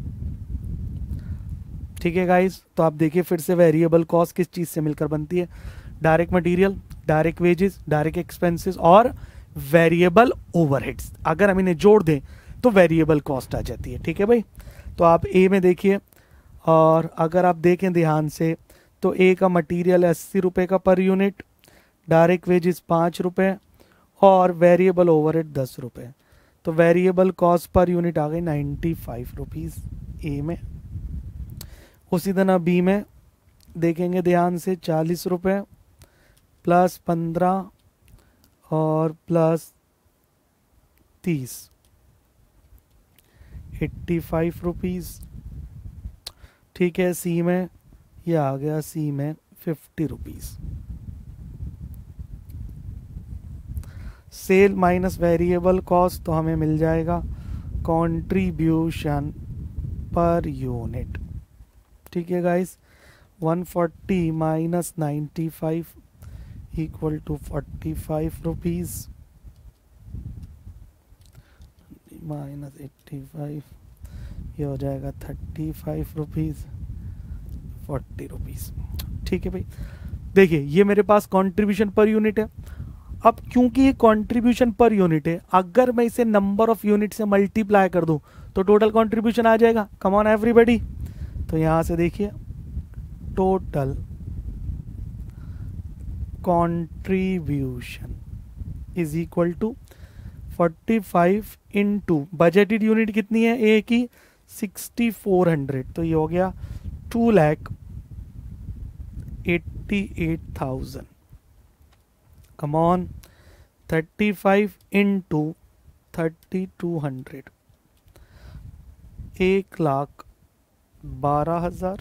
ठीक है गाइस, तो आप देखिए फिर से वेरिएबल कॉस्ट किस चीज से मिलकर बनती है, direct material, direct wages, direct expenses और वेरिएबल ओवरहेड्स। अगर हम इन्हें जोड़ दें तो वेरिएबल कॉस्ट आ जाती है। ठीक है भाई, तो आप ए में देखिए, और अगर आप देखें ध्यान से तो ए का मटेरियल अस्सी रुपए का पर यूनिट, डायरेक्ट वेजेस पाँच रुपए और वेरिएबल ओवरहेड दस रुपए। तो वेरिएबल कॉस्ट पर यूनिट आ गई नाइन्टी फाइव रुपीज ए में। उसी तरह बी में देखेंगे ध्यान से, चालीस रुपए प्लस पंद्रह और प्लस तीस, एट्टी फाइव रुपीज। ठीक है, सी में यह आ गया, सी में fifty rupees. Sale minus variable cost, तो हमें मिल जाएगा कंट्रीब्यूशन पर यूनिट। ठीक है guys, one forty minus ninety five equal to forty five rupees minus eighty five, ये हो जाएगा thirty five rupees, forty rupees. ठीक है भाई, देखिए ये मेरे पास कंट्रीब्यूशन पर यूनिट है। अब क्योंकि ये कंट्रीब्यूशन पर यूनिट है, अगर मैं इसे नंबर ऑफ यूनिट से मल्टीप्लाई कर दूं तो टोटल कंट्रीब्यूशन आ जाएगा। कम ऑन एवरीबॉडी, तो यहां से देखिए total contribution is equal to forty five into budgeted unit कितनी है ए की, सिक्सटी फोर हंड्रेड, तो ये हो गया two lakh eighty eight thousand. Come on, thirty five into thirty two hundred, एक लाख बारह हजार,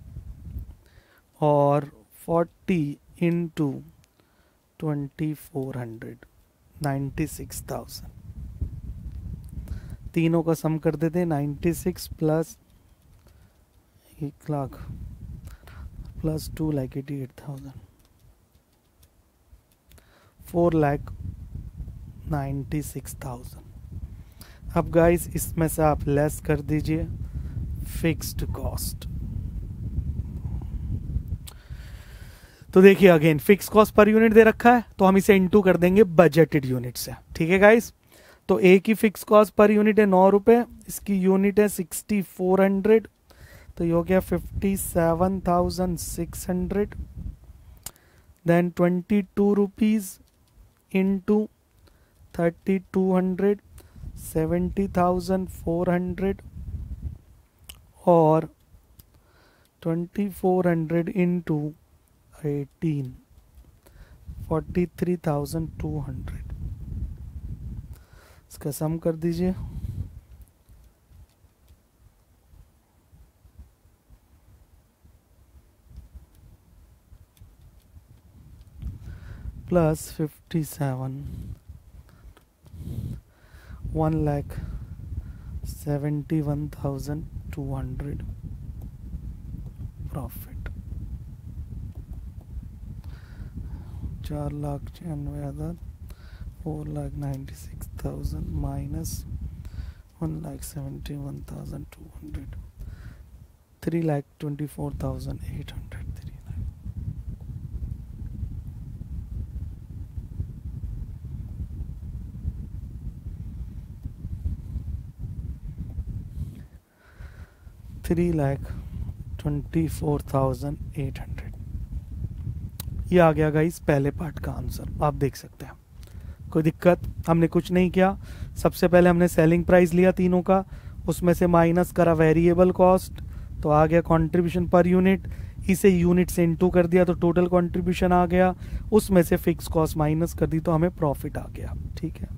और forty into twenty four hundred, ninety six thousand. तीनों का सम कर देते हैं, नाइन्टी सिक्स प्लस एक lakh plus two lakh eighty eight thousand, four lakh ninety six thousand. अब गाइस इसमें से आप लेस कर दीजिए फिक्स्ड कॉस्ट। तो देखिए again fix cost per unit दे रखा है, तो हम इसे इनटू कर देंगे बजटेड यूनिट से। ठीक है गाइस, तो ए की फिक्स कॉस्ट पर यूनिट है नौ रुपए, इसकी यूनिट है सिक्सटी फोर हंड्रेड, तो ये हो गया fifty seven thousand six hundred. Then twenty two rupees into thirty two hundred, seventy thousand four hundred, और twenty four hundred into eighteen, forty three thousand two hundred. इसका सम कर दीजिए, plus fifty seven, one lakh seventy one thousand two hundred profit, चार लाख छियानवे हजार, four lakh ninety six thousand minus one lakh seventy one thousand two hundred, three lakh twenty four thousand eight hundred. Three three lakh twenty four thousand eight hundred. ये आ गया गाइस पहले पार्ट का आंसर, आप देख सकते हैं। कोई दिक्कत, हमने कुछ नहीं किया। सबसे पहले हमने सेलिंग प्राइस लिया तीनों का, उसमें से माइनस करा वेरिएबल कॉस्ट तो आ गया कंट्रीब्यूशन पर यूनिट, इसे यूनिट से इनटू कर दिया तो टोटल कंट्रीब्यूशन आ गया, उसमें से फिक्स कॉस्ट माइनस कर दी तो हमें प्रॉफिट आ गया। ठीक है,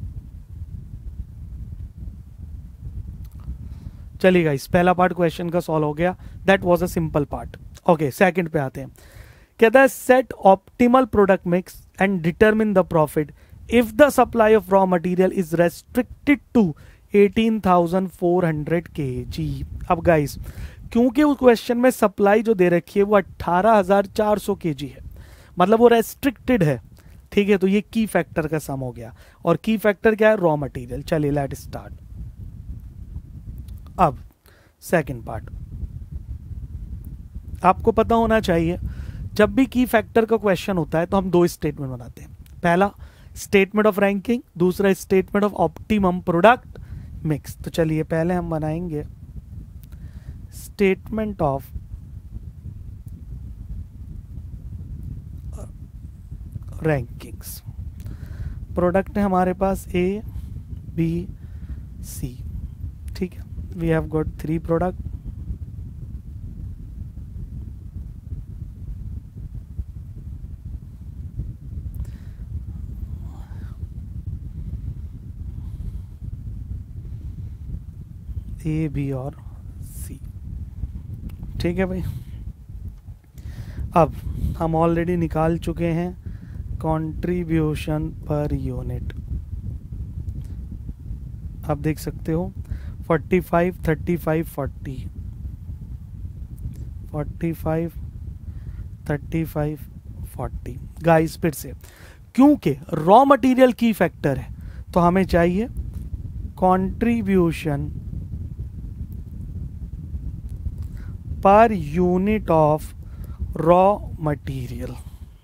चलिए गाइस पहला पार्ट क्वेश्चन का सॉल्व हो गया, that was a simple part. Okay second पे आते हैं। कहता है set optimal product mix and determine the profit if the supply of raw material is restricted to eighteen thousand four hundred KG. अब गाइस क्योंकि उस क्वेश्चन में सप्लाई जो दे रखी है वो अठारह हजार चार सौ केजी है, मतलब वो रेस्ट्रिक्टेड है। ठीक है, तो ये की फैक्टर का सम हो गया, और की फैक्टर क्या है? Raw material. चलिए लेट स्टार्ट। अब सेकंड पार्ट, आपको पता होना चाहिए जब भी की फैक्टर का क्वेश्चन होता है तो हम दो स्टेटमेंट बनाते हैं, पहला स्टेटमेंट ऑफ रैंकिंग, दूसरा statement of optimum product mix. तो चलिए पहले हम बनाएंगे स्टेटमेंट ऑफ रैंकिंग्स। प्रोडक्ट है हमारे पास ए बी सी। ठीक है, we have got three product. A B और सी। ठीक है भाई, अब हम ऑलरेडी निकाल चुके हैं कंट्रीब्यूशन पर यूनिट। आप देख सकते हो forty five, thirty five, forty, forty five, thirty five, forty. Guys फिर से, क्योंकि रॉ मटेरियल की फैक्टर है तो हमें चाहिए contribution per unit of raw material.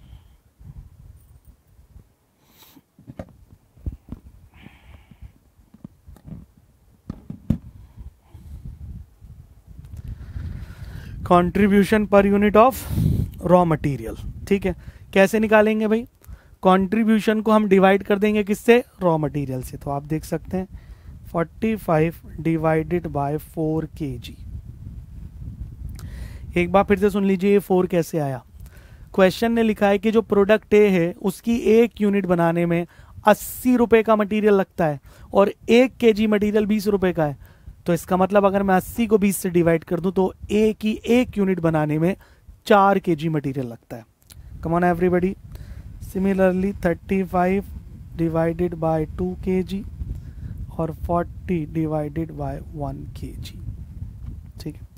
Contribution per unit of raw material. ठीक है, कैसे निकालेंगे भाई? कंट्रीब्यूशन को हम डिवाइड कर देंगे किससे? रॉ मटेरियल से। तो आप देख सकते हैं forty five divided by four K G. एक बार फिर से सुन लीजिए ये फोर कैसे आया। क्वेश्चन ने लिखा है कि जो प्रोडक्ट ए है उसकी एक यूनिट बनाने में अस्सी रुपए का मटेरियल लगता है और एक केजी मटेरियल बीस रुपए का है। तो इसका मतलब अगर मैं अस्सी को बीस से डिवाइड कर दूं तो ए की एक यूनिट बनाने में चार केजी मटेरियल लगता है। Come on everybody. Similarly thirty five divided by two KG और forty divided by one KG. ठीक है,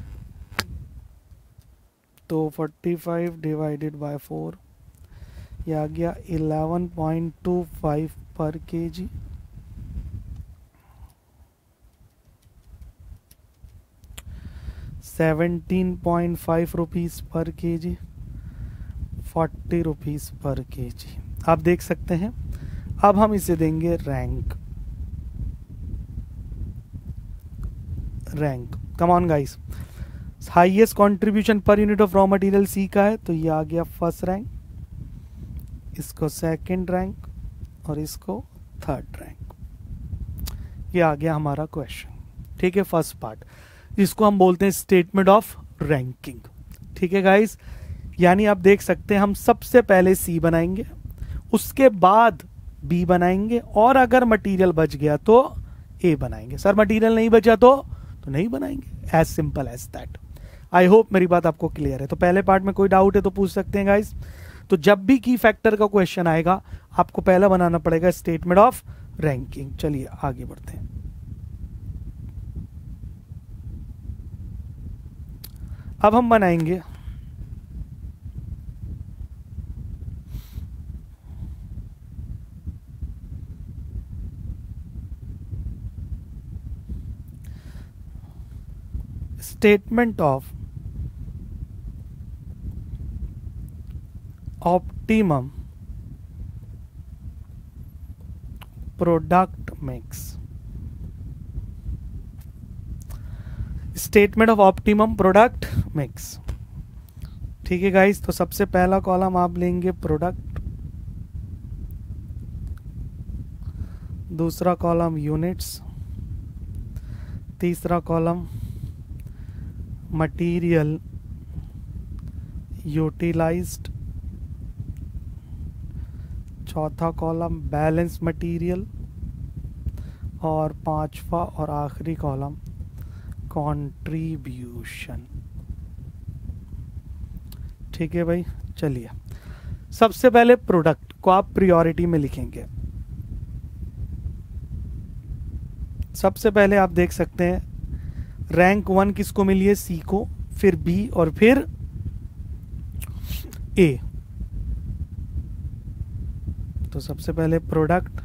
तो forty five divided by four, यह आ गया eleven point two five per KG. Seventeen point five rupees per KG, forty rupees per KG. आप देख सकते हैं। अब हम इसे देंगे rank. Rank, come on guys. Highest contribution per unit of raw material C का है तो ये आ गया फर्स्ट रैंक, इसको सेकंड रैंक और इसको थर्ड रैंक। ये आ गया हमारा क्वेश्चन। ठीक है, फर्स्ट पार्ट, जिसको हम बोलते हैं स्टेटमेंट ऑफ रैंकिंग। ठीक है गाइस, यानी आप देख सकते हैं हम सबसे पहले सी बनाएंगे, उसके बाद बी बनाएंगे, और अगर मटेरियल बच गया तो ए बनाएंगे। सर मटेरियल नहीं बचा तो तो नहीं बनाएंगे। As simple as that. I hope मेरी बात आपको क्लियर है। तो पहले पार्ट में कोई डाउट है तो पूछ सकते हैं गाइस। तो जब भी की फैक्टर का क्वेश्चन आएगा आपको पहला बनाना पड़ेगा स्टेटमेंट ऑफ रैंकिंग। चलिए आगे बढ़ते हैं। अब हम बनाएंगे statement of optimum product mix. Statement of optimum product mix. ठीक है गाइस, तो सबसे पहला कॉलम आप लेंगे प्रोडक्ट, दूसरा कॉलम यूनिट्स, तीसरा कॉलम मटेरियल यूटिलाइज्ड, चौथा कॉलम बैलेंस मटेरियल, और पांचवा और आखिरी कॉलम कंट्रीब्यूशन। ठीक है भाई, चलिए सबसे पहले प्रोडक्ट को आप प्रायोरिटी में लिखेंगे। सबसे पहले आप देख सकते हैं रैंक वन किसको मिली है, सी को, फिर बी और फिर ए। तो सबसे पहले प्रोडक्ट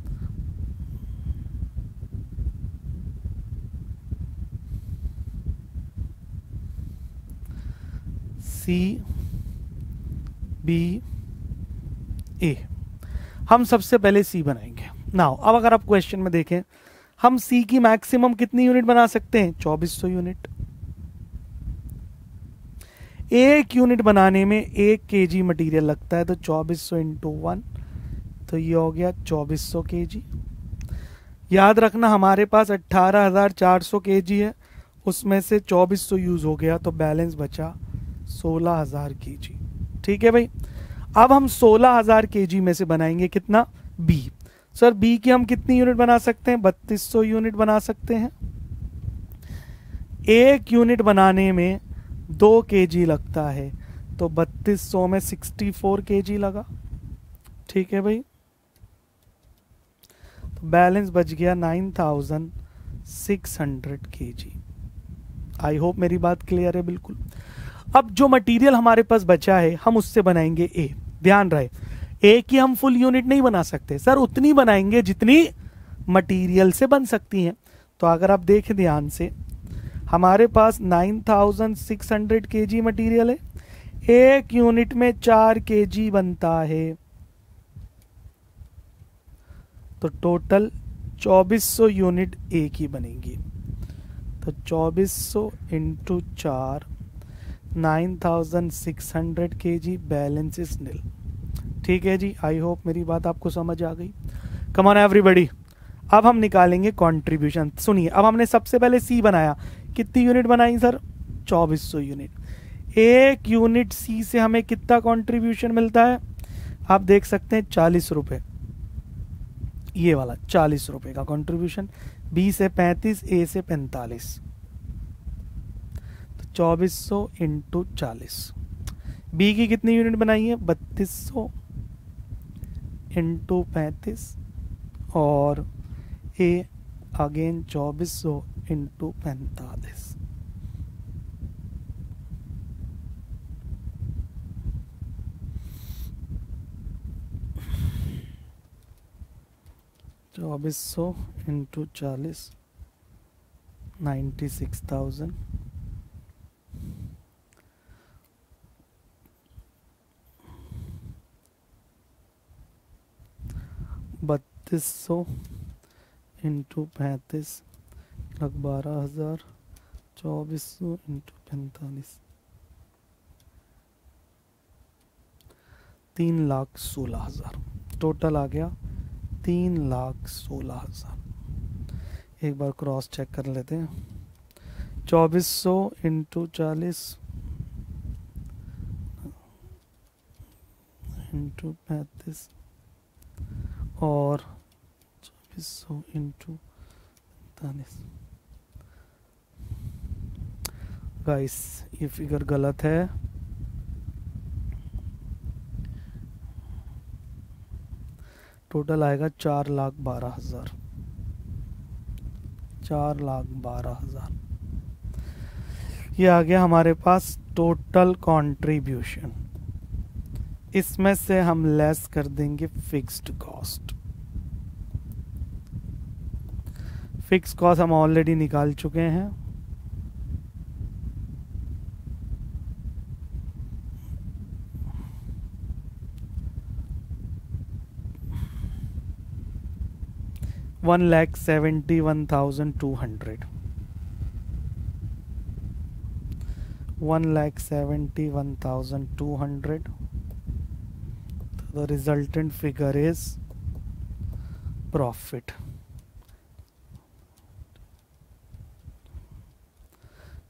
सी बी ए, हम सबसे पहले सी बनाएंगे। नाउ अब अगर आप क्वेश्चन में देखें, हम सी की मैक्सिमम कितनी यूनिट बना सकते हैं, चौबीस सौ यूनिट। एक यूनिट बनाने में एक केजी मटेरियल लगता है, तो चौबीस सौ इंटू वन, तो ये हो गया चौबीस सौ केजी। याद रखना हमारे पास अट्ठारह हजार चार सौ केजी है, उसमें से चौबीस सौ यूज हो गया, तो बैलेंस बचा सोलह हजार केजी। ठीक है भाई, अब हम सोलह हजार केजी में से बनाएंगे कितना, बी। सर बी की हम कितनी यूनिट बना सकते हैं, बत्तीस सौ यूनिट बना सकते हैं। एक यूनिट बनाने में दो केजी लगता है, तो बत्तीस सौ में सिक्सटी फोर केजी लगा। ठीक है भाई, तो बैलेंस बच गया nine thousand six hundred KG. I hope मेरी बात क्लियर है बिल्कुल। अब जो मटेरियल हमारे पास बचा है हम उससे बनाएंगे ए। ध्यान रहे, ए की हम फुल यूनिट नहीं बना सकते सर, उतनी बनाएंगे जितनी मटेरियल से बन सकती हैं। तो अगर आप देखें ध्यान से, हमारे पास nine thousand six hundred KG material है, एक यूनिट में चार केजी बनता है, तो टोटल चौबीस सौ यूनिट ए की बनेंगी। तो चौबीस सौ इंटू चार, nine thousand six hundred KG, balance is nil. ठीक है जी, आई होप मेरी बात आपको समझ आ गई। कम ऑन एवरीबॉडी, अब हम निकालेंगे कंट्रीब्यूशन। सुनिए, अब हमने सबसे पहले सी बनाया, कितनी यूनिट बनाई सर, चौबीस सौ यूनिट। एक यूनिट सी से हमें कितना कंट्रीब्यूशन मिलता है, आप देख सकते हैं चालीस रुपए, ये वाला चालीस रुपए का कंट्रीब्यूशन। बी से पैंतीस, ए से पैंतालीस, तो चौबीस सौ इंटू चालीस। बी की कितनी यूनिट बनाई है, बत्तीस सौ इंटू पैंतीस, और ए अगेन चौबीस सौ इंटू पैंतालीस। चौबीस सौ इंटू चालीस, नाइन्टी सिक्स थाउजेंड। बत्तीस सौ इंटू पैंतीस लग बारह हजार, चौबीस सौ इंटू पैंतालीस, तीन लाख सोलह हजार। टोटल आ गया तीन लाख सोलह हजार। एक बार क्रॉस चेक कर लेते हैं, चौबीस सौ इंटू चालीस इंटू पैंतीस और चौबीस सौ इंटू पैंतालीस। गाइस ये फिगर गलत है, टोटल आएगा चार लाख बारह हजार, चार लाख बारह हजार। ये आ गया हमारे पास टोटल कंट्रीब्यूशन। इसमें से हम लेस कर देंगे फिक्स्ड कॉस्ट। फिक्स कॉस्ट हम ऑलरेडी निकाल चुके हैं, one lakh seventy one thousand two hundred, one lakh seventy one thousand two hundred. The resultant figure is profit.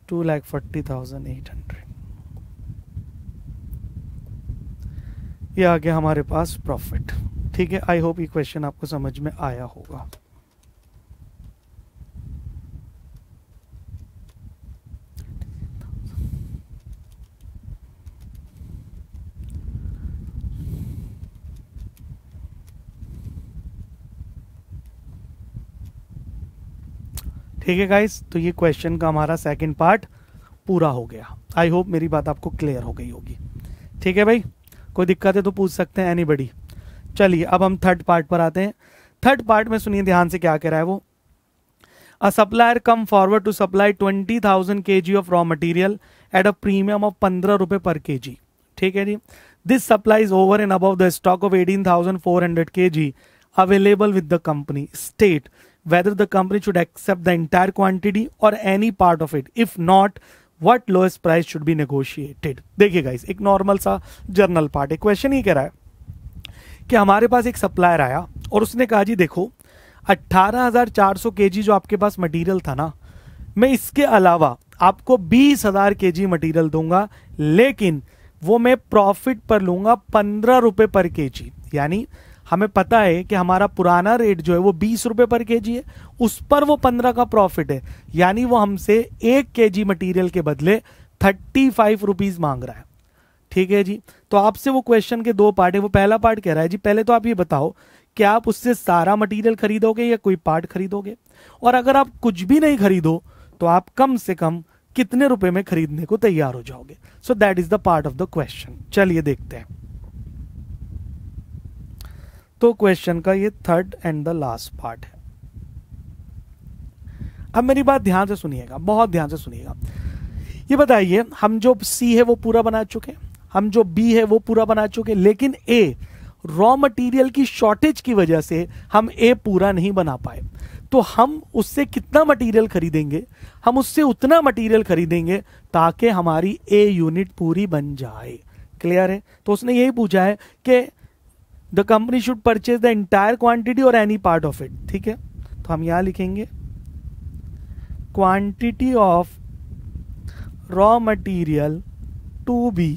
Two lakh forty thousand eight hundred. ये आ गया हमारे पास प्रॉफिट। ठीक है, आई होप ये क्वेश्चन आपको समझ में आया होगा। ठीक है गाइस, तो ये क्वेश्चन का हमारा सेकंड पार्ट पूरा हो गया। आई होप मेरी बात आपको क्लियर हो गई होगी। ठीक है भाई, कोई दिक्कत है तो पूछ सकते हैं एनीबडी। चलिए अब हम थर्ड पार्ट पर आते हैं। थर्ड पार्ट में सुनिए ध्यान से क्या कह रहा है वो। A supplier come forward to supply twenty thousand K G of raw material at a premium of पंद्रह रुपए पर के जी। ठीक है जी। This supply is over and above the stock of eighteen thousand four hundred K G available with the company. State whether the company should accept the entire quantity or any part of it. If not, what lowest price should be negotiated. देखिए गाइस, एक नॉर्मल सा जर्नल पार्ट है। क्वेश्चन ये कह रहा है कि हमारे पास एक सप्लायर आया और उसने कहा जी देखो अट्ठारह हजार चार सौ केजी जो आपके पास मटेरियल था ना, मैं इसके अलावा आपको बीस हजार केजी मटेरियल दूंगा, लेकिन वो मैं प्रॉफिट पर लूंगा पंद्रह रुपए पर केजी। यानी हमें पता है कि हमारा पुराना रेट जो है वो बीस रुपए पर केजी है, उस पर वो पंद्रह का प्रॉफिट है। यानी वो हमसे एक केजी मटेरियल के बदले थर्टी फाइव रुपीज मांग रहा है। ठीक है जी। तो आपसे वो क्वेश्चन के दो पार्ट है। वो पहला पार्ट कह रहा है जी पहले तो आप ये बताओ कि आप उससे सारा मटेरियल खरीदोगे या कोई पार्ट खरीदोगे, और अगर आप कुछ भी नहीं खरीदो तो आप कम से कम कितने रुपए में खरीदने को तैयार हो जाओगे। So that is the part of the question. चलिए देखते हैं। तो क्वेश्चन का ये third and the last part है। अब मेरी बात ध्यान से सुनिएगा, बहुत ध्यान से सुनिएगा। ये बताइए, हम जो सी है वो पूरा बना चुके, हम जो बी है वो पूरा बना चुके, लेकिन ए रॉ मटेरियल की शॉर्टेज की वजह से हम ए पूरा नहीं बना पाए। तो हम उससे कितना मटेरियल खरीदेंगे? हम उससे उतना मटेरियल खरीदेंगे ताकि हमारी ए यूनिट पूरी बन जाए। क्लियर है? तो उसने यही पूछा है कि the company should purchase the entire quantity और एनी पार्ट ऑफ इट। ठीक है, तो हम यहां लिखेंगे quantity of raw material to be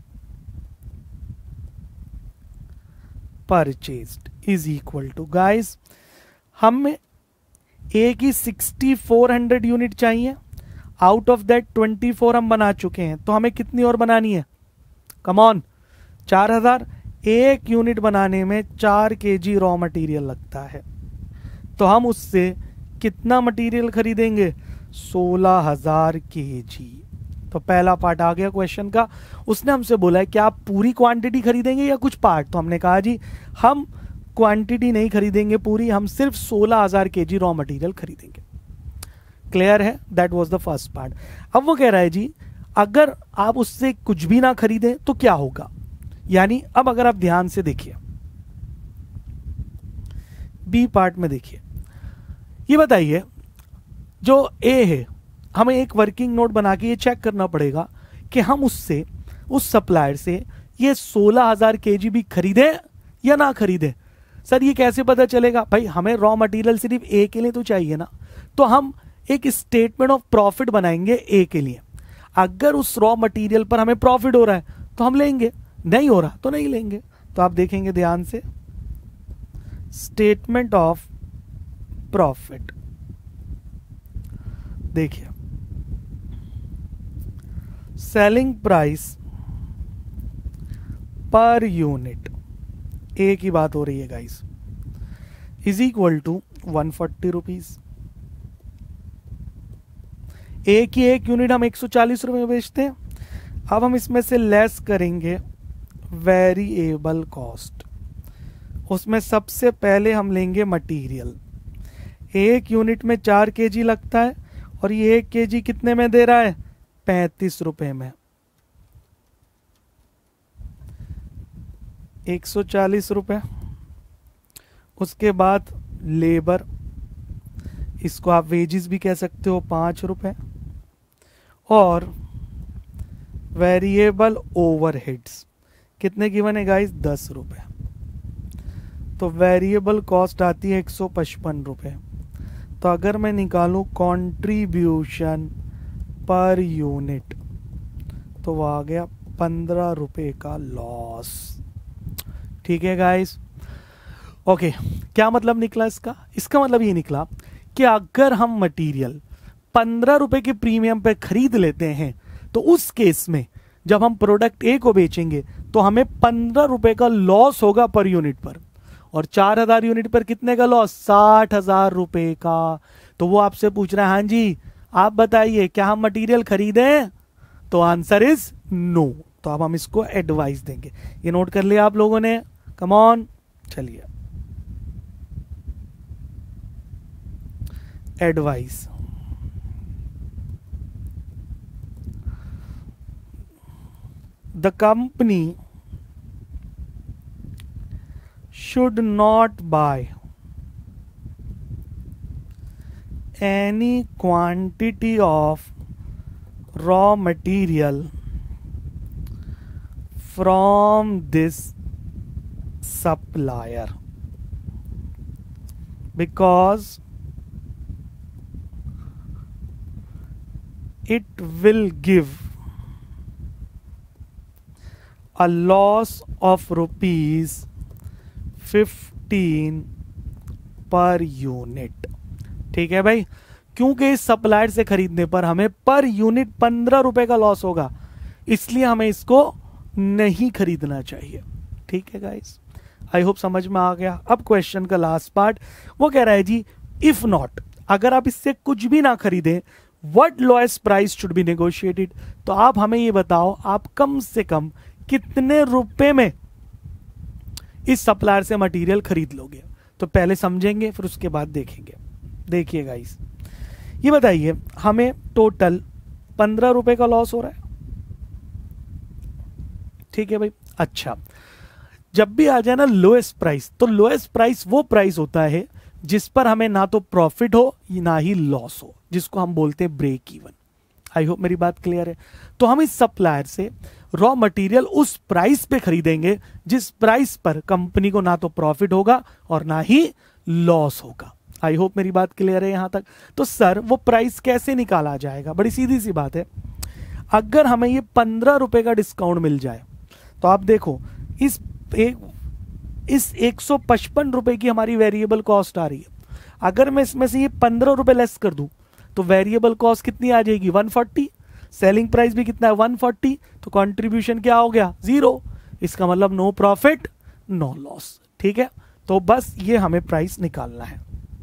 purchased is equal to, guys हमें ए की सिक्सटी फोर हंड्रेड यूनिट चाहिए, out of that twenty four हम बना चुके हैं, तो हमें कितनी और बनानी है? कम ऑन, चार हजार। एक यूनिट बनाने में चार केजी रॉ मटेरियल लगता है, तो हम उससे कितना मटेरियल खरीदेंगे? सोलह हजार केजी। तो पहला पार्ट आ गया क्वेश्चन का। उसने हमसे बोला है कि आप पूरी क्वांटिटी खरीदेंगे या कुछ पार्ट? तो हमने कहा जी हम क्वांटिटी नहीं खरीदेंगे पूरी, हम सिर्फ सोलह हजार केजी रॉ मटेरियल खरीदेंगे। क्लियर है? That was the first part. अब वो कह रहा है जी अगर आप उससे कुछ भी ना खरीदें तो क्या होगा? यानी अब अगर आप ध्यान से देखिए बी पार्ट में देखिए, ये बताइए जो ए है, हमें एक वर्किंग नोट बना के ये चेक करना पड़ेगा कि हम उससे, उस सप्लायर से ये सोलह हजार केजी भी खरीदें या ना खरीदें। सर ये कैसे पता चलेगा? भाई हमें रॉ मटेरियल सिर्फ ए के लिए तो चाहिए ना, तो हम एक स्टेटमेंट ऑफ प्रॉफिट बनाएंगे ए के लिए। अगर उस रॉ मटेरियल पर हमें प्रॉफिट हो रहा है तो हम लेंगे, नहीं हो रहा तो नहीं लेंगे। तो आप देखेंगे ध्यान से, स्टेटमेंट ऑफ प्रॉफिट देखिए, selling price per unit, A की बात हो रही है guys, is equal to one forty rupees. A की एक यूनिट हम एक सौ चालीस रुपए में बेचते हैं। अब हम इसमें से लेस करेंगे वेरिएबल कॉस्ट, उसमें सबसे पहले हम लेंगे मटेरियल। एक यूनिट में चार केजी लगता है और ये एक केजी कितने में दे रहा है? पैंतीस रुपए में। एक सौ चालीस रुपए। उसके बाद लेबर, इसको आप वेजेस भी कह सकते हो, पांच रुपए। और वेरिएबल ओवरहेड्स कितने गिवन है गाइस? दस रुपए। तो वेरिएबल कॉस्ट आती है एक सौ पचपन रुपए। तो अगर मैं निकालूं कंट्रीब्यूशन पर यूनिट, तो वो आ गया पंद्रह रुपए का लॉस। ठीक है गाइस, ओके। क्या मतलब निकला इसका? इसका मतलब ये निकला कि अगर हम मटेरियल पंद्रह रुपए के प्रीमियम पे खरीद लेते हैं तो उस केस में जब हम प्रोडक्ट ए को बेचेंगे तो हमें पंद्रह रुपए का लॉस होगा पर यूनिट पर, और चार हजार यूनिट पर कितने का लॉस? साठ हजार रुपए का। तो वो आपसे पूछ रहा है, हाँ जी आप बताइए क्या हम मटेरियल खरीदें? तो आंसर इज नो। तो अब हम इसको एडवाइस देंगे। ये नोट कर लिया आप लोगों ने? कम ऑन, चलिए advice. The company should not buy any quantity of raw material from this supplier because it will give a loss of rupees fifteen per unit. ठीक है भाई, क्योंकि इस सप्लायर से खरीदने पर हमें पर यूनिट पंद्रह रुपए का लॉस होगा, इसलिए हमें इसको नहीं खरीदना चाहिए। ठीक है गाइस, आई होप समझ में आ गया। अब क्वेश्चन का लास्ट पार्ट, वो कह रहा है जी इफ नॉट, अगर आप इससे कुछ भी ना खरीदें, what lowest price should be negotiated. तो आप हमें ये बताओ, आप कम से कम कितने रुपए में इस सप्लायर से मटेरियल खरीद लोगे? तो पहले समझेंगे फिर उसके बाद देखेंगे। देखिए गाइस, ये बताइए हमें टोटल पंद्रह रुपए का लॉस हो रहा है। ठीक है भाई, अच्छा जब भी आ जाए ना लोएस्ट प्राइस, तो लोएस्ट प्राइस वो प्राइस होता है जिस पर हमें ना तो प्रॉफिट हो ना ही लॉस हो, जिसको हम बोलते हैं ब्रेक इवन। आई होप मेरी बात क्लियर है। तो हम इस सप्लायर से रॉ मटेरियल उस प्राइस पे खरीदेंगे जिस प्राइस पर कंपनी को ना तो प्रॉफिट होगा और ना ही लॉस होगा। आई होप मेरी बात क्लियर है यहां तक। तो सर वो प्राइस कैसे निकाला जाएगा? बड़ी सीधी सी बात है, अगर हमें ये पंद्रह रुपए का डिस्काउंट मिल जाए तो आप देखो इस एक इस एक सौ पचपन रुपए की हमारी वेरिएबल कॉस्ट आ रही है। अगर मैं इसमें से ये पंद्रह रुपए लेस कर दूं तो वेरिएबल कॉस्ट कितनी आ जाएगी? One forty. सेलिंग प्राइस भी कितना है? One forty. तो कंट्रीब्यूशन क्या हो गया? जीरो। इसका मतलब नो प्रॉफिट नो लॉस। ठीक है, तो बस ये हमें प्राइस निकालना है।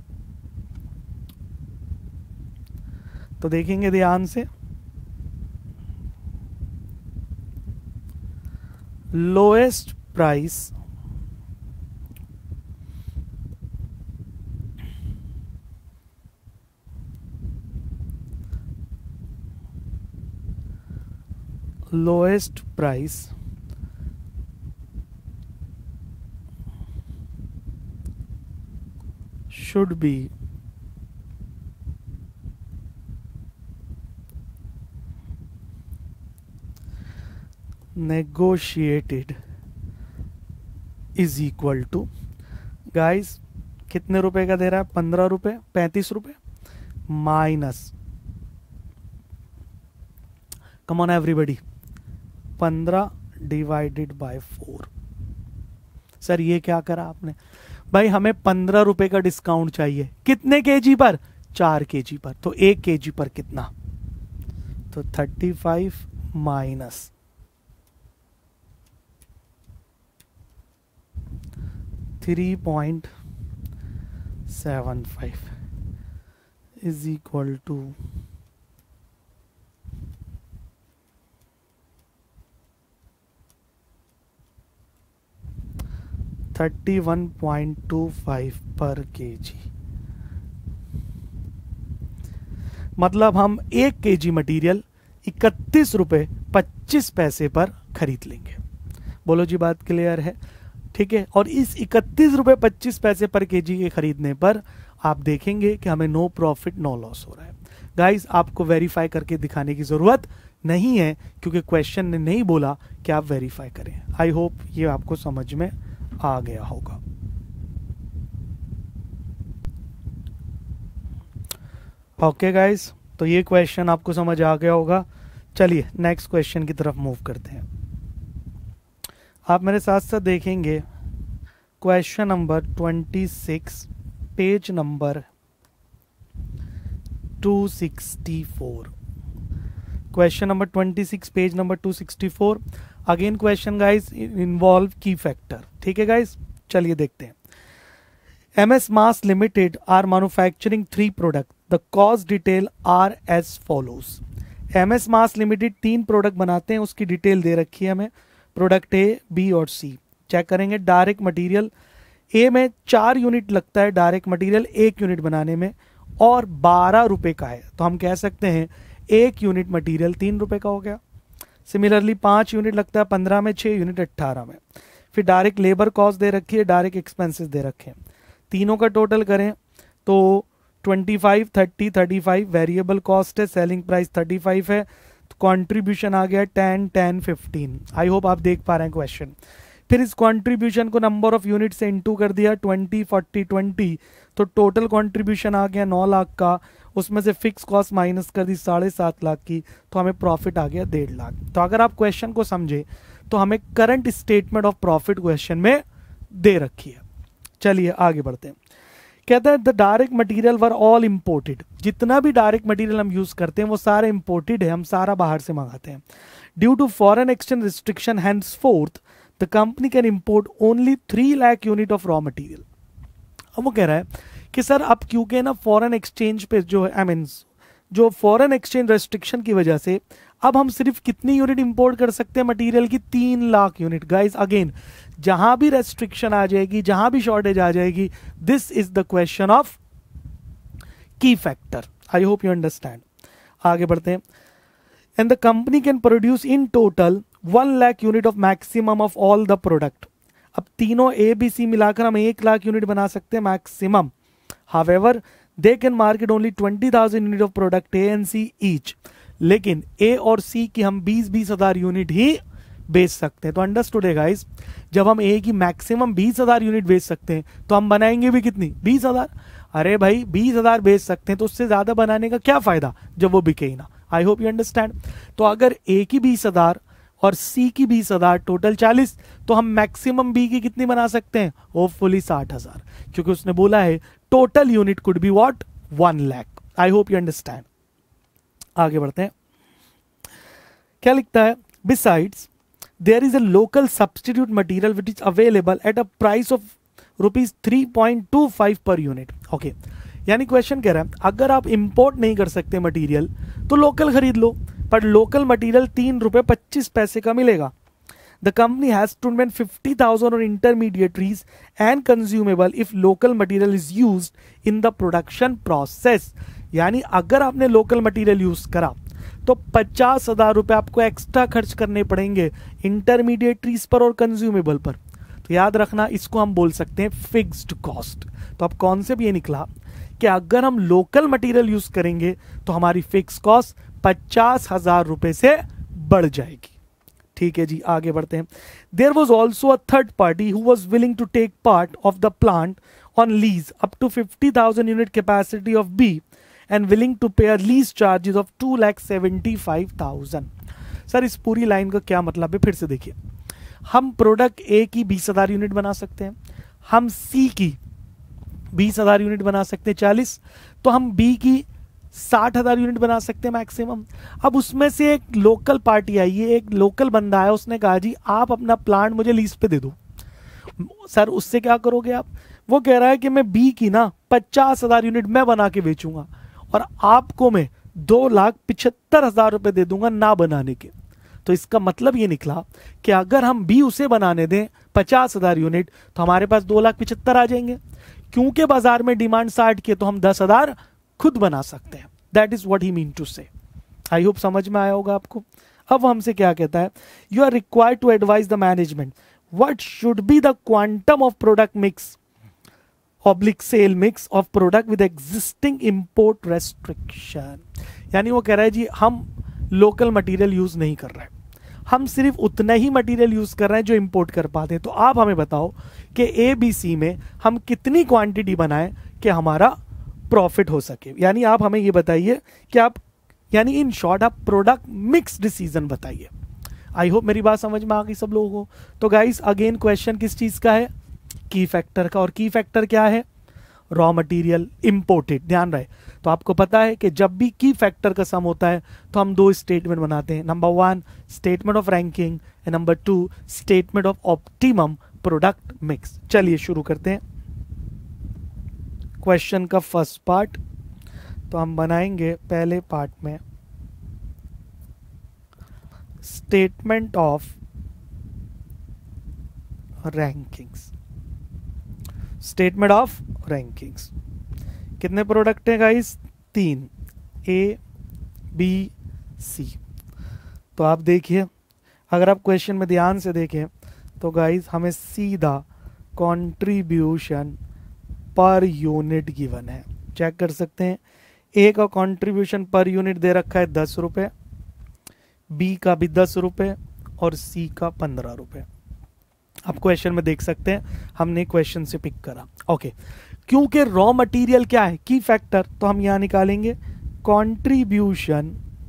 तो देखेंगे ध्यान से, lowest price lowest price should be negotiated is equal to, guys कितने रुपए का दे रहा है? पंद्रह रुपए, पैंतीस रुपए माइनस, कम ऑन एवरीबडी, पंद्रह डिवाइडेड बाय फोर। सर ये क्या करा आपने? भाई हमें पंद्रह रुपए का डिस्काउंट चाहिए, कितने केजी पर? चार केजी पर। तो एक केजी पर कितना? तो thirty five minus three point seven five is equal to thirty one point two five per KG. मतलब हम एक केजी मटेरियल इकतीस रुपए पच्चीस पैसे पर खरीद लेंगे। बोलो जी बात क्लियर है? ठीक है, और इस इकतीस रुपए पच्चीस पैसे पर केजी के खरीदने पर आप देखेंगे कि हमें नो प्रॉफिट नो लॉस हो रहा है। गाइस आपको वेरीफाई करके दिखाने की जरूरत नहीं है, क्योंकि क्वेश्चन ने नहीं बोला कि आप वेरीफाई करें। आई होप ये आपको समझ में आ गया होगा। ओके गाइस, तो ये क्वेश्चन आपको समझ आ गया होगा। चलिए नेक्स्ट क्वेश्चन की तरफ मूव करते हैं। आप मेरे साथ साथ देखेंगे question number twenty six, page number two sixty four. Question number twenty six, page number two sixty four. Again question guys involve key factor. ठीक है गाइस, चलिए देखते हैं। M S Mass limited are manufacturing three product, the cost detail are as follows. M S Mass limited तीन प्रोडक्ट बनाते हैं, उसकी डिटेल दे रखी है हमें। प्रोडक्ट ए, बी और सी। चेक करेंगे। डायरेक्ट मटेरियल ए में चार यूनिट लगता है डायरेक्ट मटेरियल एक यूनिट बनाने में, और बारह रुपए का है, तो हम कह सकते हैं एक यूनिट मटेरियल तीन रुपए का हो गया। सिमिलरली पांच यूनिट लगता है पंद्रह में, छह यूनिट अट्ठारह में। फिर डायरेक्ट लेबर कॉस्ट दे रखी है, डायरेक्ट एक्सपेंसेस दे रखे हैं। तीनों का टोटल करें तो पच्चीस, तीस, पैंतीस वेरिएबल कॉस्ट है, सेलिंग प्राइस पैंतीस है, तो कंट्रीब्यूशन आ गया टेन, टेन, पंद्रह। आई होप आप देख पा रहे हैं क्वेश्चन। फिर इस कंट्रीब्यूशन को नंबर ऑफ यूनिट से इनटू कर दिया, बीस, चालीस, बीस, तो टोटल कंट्रीब्यूशन आ गया नौ लाख का। उसमें से फिक्स कॉस्ट माइनस कर दी साढ़े सात लाख की, तो हमें प्रॉफिट आ गया डेढ़ लाख। तो अगर आप क्वेश्चन को समझे तो हमें current statement of profit question में दे रखी है। चलिए आगे बढ़ते हैं। कहता है the direct material were all imported. जितना भी डायरेक्ट मटेरियल हम यूज करते हैं वो सारे इंपोर्टेड है, हम सारा बाहर से मंगाते हैं। Due to foreign exchange restriction henceforth the company can import only three lakh unit of raw material. अब वो कह रहा है कि सर अब क्योंकि ना फॉरेन एक्सचेंज पे जो है, आई मीन जो फॉरेन एक्सचेंज रेस्ट्रिक्शन की वजह से अब हम सिर्फ कितनी यूनिट इंपोर्ट कर सकते हैं मटेरियल की? तीन लाख यूनिट। गाइस अगेन जहां भी रेस्ट्रिक्शन आ जाएगी, जहां भी शॉर्टेज आ जाएगी, this is the question of key factor. I hope you understand. आगे बढ़ते हैं। And the company can produce in total one lakh unit of maximum of all the product. अब तीनों ए बी सी मिलाकर हम एक लाख यूनिट बना सकते हैं maximum. However they can market only twenty thousand unit of product A and C each. लेकिन ए और सी की हम बीस बीस हजार यूनिट ही बेच सकते हैं। तो अंडरस्टूड है गाइस, जब हम ए की मैक्सिमम बीस हजार यूनिट बेच सकते हैं तो हम बनाएंगे भी कितनी? बीस हजार। अरे भाई बीस हजार बेच सकते हैं तो उससे ज्यादा बनाने का क्या फायदा जब वो बिके ही ना। I hope you understand. तो अगर ए की बीस हजार और सी की बीस हजार, टोटल चालीस, तो हम मैक्सिमम बी की कितनी बना सकते हैं? होपफुली साठ हजार, क्योंकि उसने बोला है total unit could be what? One lakh. I hope you understand. आगे बढ़ते हैं। क्या लिखता है? Besides there is a local substitute material which is available at a price of rupees three point two five per unit. Okay, यानी क्वेश्चन कह रहा है अगर आप इंपोर्ट नहीं कर सकते मटेरियल तो लोकल खरीद लो, पर लोकल मटेरियल तीन रुपए पच्चीस पैसे का मिलेगा। The company has to invest fifty thousand on intermediaries and consumable if local material is used in the production process. यानी अगर आपने लोकल मटेरियल यूज करा तो पचास हजार रुपए आपको एक्स्ट्रा खर्च करने पड़ेंगे इंटरमीडिएटरीज पर और कंज्यूमेबल पर। तो याद रखना, इसको हम बोल सकते हैं फिक्स्ड कॉस्ट। तो अब कॉन्सेप्ट ये निकला कि अगर हम लोकल मटेरियल यूज करेंगे तो हमारी फिक्स कॉस्ट पचास हजार रुपए से बढ़ जाएगी। ठीक है जी, आगे बढ़ते हैं। There was also a third party who was willing to take part of the plant on lease up to fifty thousand unit capacity of B and willing to pay a lease charges of two lakh seventy-five thousand। Sir इस पूरी लाइन का क्या मतलब है? फिर से देखिए, हम प्रोडक्ट ए की बीस हजार यूनिट बना सकते हैं, हम सी की बीस हजार यूनिट बना सकते हैं चालीस, तो हम बी की साठ हजार यूनिट बना सकते हैं मैक्सिमम। अब उसमें से एक लोकल पार्टी आई है, एक लोकल बंदा है, उसने कहा जी आप अपना प्लांट मुझे लीज पे दे दो। सर उससे क्या करोगे आप? वो कह रहा है कि मैं बी की ना पचास हजार यूनिट मैं बना के बेचूंगा और आपको मैं दो लाख पिछहत्तर हजार रुपए दे दूंगा ना बनाने के। तो इसका मतलब ये निकला कि अगर हम बी उसे बनाने दें पचास हजार यूनिट तो हमारे पास दो लाख पिछहत्तर आ जाएंगे। क्योंकि बाजार में डिमांड साठ की है तो हम दस हजार खुद बना सकते हैं। That is what he mean to say. I hope समझ में आया होगा आपको। अब वो हमसे क्या कहता है? You are required to advise the management what should be the quantum of product mix oblique sale mix of product with existing import restriction. यानी वो कह रहा है जी हम लोकल मटेरियल यूज नहीं कर रहे हैं, हम सिर्फ उतना ही मटेरियल यूज कर रहे हैं जो इंपोर्ट कर पाते हैं। तो आप हमें बताओ कि ए बी सी में हम कितनी क्वांटिटी बनाएं कि हमारा प्रॉफिट हो सके। यानी आप हमें ये बताइए कि आप यानी इन शॉर्ट आप प्रोडक्ट मिक्स डिसीजन बताइए। आई होप मेरी बात समझ में आ गई सब लोगों को। तो गाइस अगेन क्वेश्चन किस चीज का है? की फैक्टर का। और की फैक्टर क्या है? रॉ मटेरियल इंपोर्टेड, ध्यान रहे। तो आपको पता है कि जब भी की फैक्टर का सम होता है तो हम दो स्टेटमेंट बनाते हैं, number one statement of ranking and number two statement of optimum product mix. चलिए शुरू करते हैं क्वेश्चन का फर्स्ट पार्ट। तो हम बनाएंगे पहले पार्ट में statement of rankings. Statement of rankings कितने प्रोडक्ट हैं गाइस? तीन, ए बी सी। तो आप देखिए, अगर आप क्वेश्चन में ध्यान से देखें तो गाइस हमें सीधा कंट्रीब्यूशन पर यूनिट गिवन है। चेक कर सकते हैं, ए का कंट्रीब्यूशन पर यूनिट दे रखा है दस रुपए, बी का भी दस रुपए और सी का पंद्रह रुपए। आप क्वेश्चन में देख सकते हैं, हमने क्वेश्चन से पिक करा। ओके, क्योंकि रॉ मटेरियल क्या है? की फैक्टर, तो हम यहां निकालेंगे contribution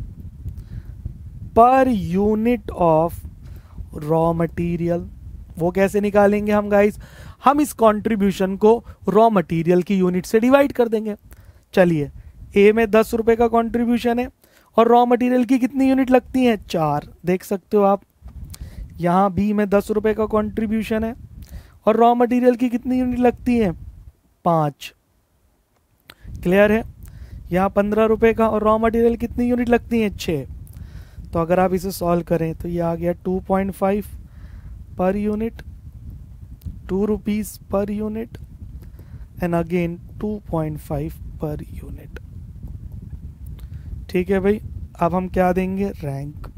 per unit of raw material. वो कैसे निकालेंगे हम गाइस? हम इस कंट्रीब्यूशन को रॉ मटेरियल की यूनिट से डिवाइड कर देंगे। चलिए, ए में दस रुपए का कंट्रीब्यूशन है और रॉ मटेरियल की कितनी यूनिट लगती हैं? चार। देख सकते हो आप, यहां बी में दस रुपए का कंट्रीब्यूशन है और रॉ मटेरियल की कितनी यूनिट लगती है? पांच। क्लियर है? यहां पंद्रह रुपए का और रॉ मटेरियल कितनी यूनिट लगती है? छह। तो अगर आप इसे सॉल्व करें तो ये आ गया two point five per unit, two rupees per unit and again two point five per unit. ठीक है भाई, अब हम क्या देंगे? रैंक।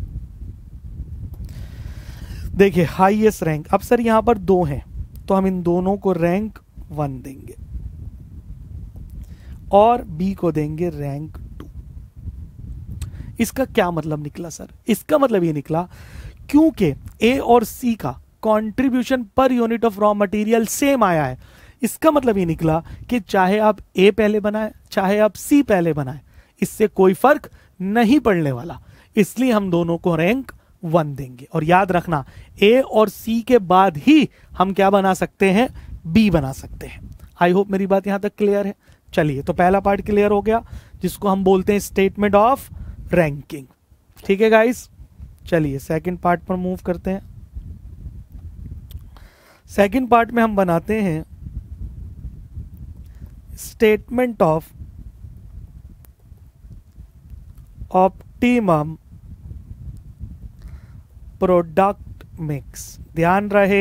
देखिए हाईएस्ट रैंक, अब सर यहां पर दो हैं तो हम इन दोनों को रैंक वन देंगे और बी को देंगे रैंक टू। इसका क्या मतलब निकला सर? इसका मतलब ये निकला क्योंकि ए और सी का contribution per unit of raw material same आया है। इसका मतलब ये निकला कि चाहे आप ए पहले बनाए चाहे आप सी पहले बनाए, इससे कोई फर्क नहीं पड़ने वाला, इसलिए हम दोनों को रैंक वन देंगे। और याद रखना, ए और सी के बाद ही हम क्या बना सकते हैं? बी बना सकते हैं। आई होप मेरी बात यहां तक क्लियर है। चलिए, तो पहला पार्ट क्लियर हो गया, जिसको हम बोलते हैं स्टेटमेंट ऑफ रैंकिंग। ठीक है गाइस, चलिए सेकंड पार्ट पर मूव करते हैं। सेकंड पार्ट में हम बनाते हैं statement of optimum product mix. ध्यान रहे,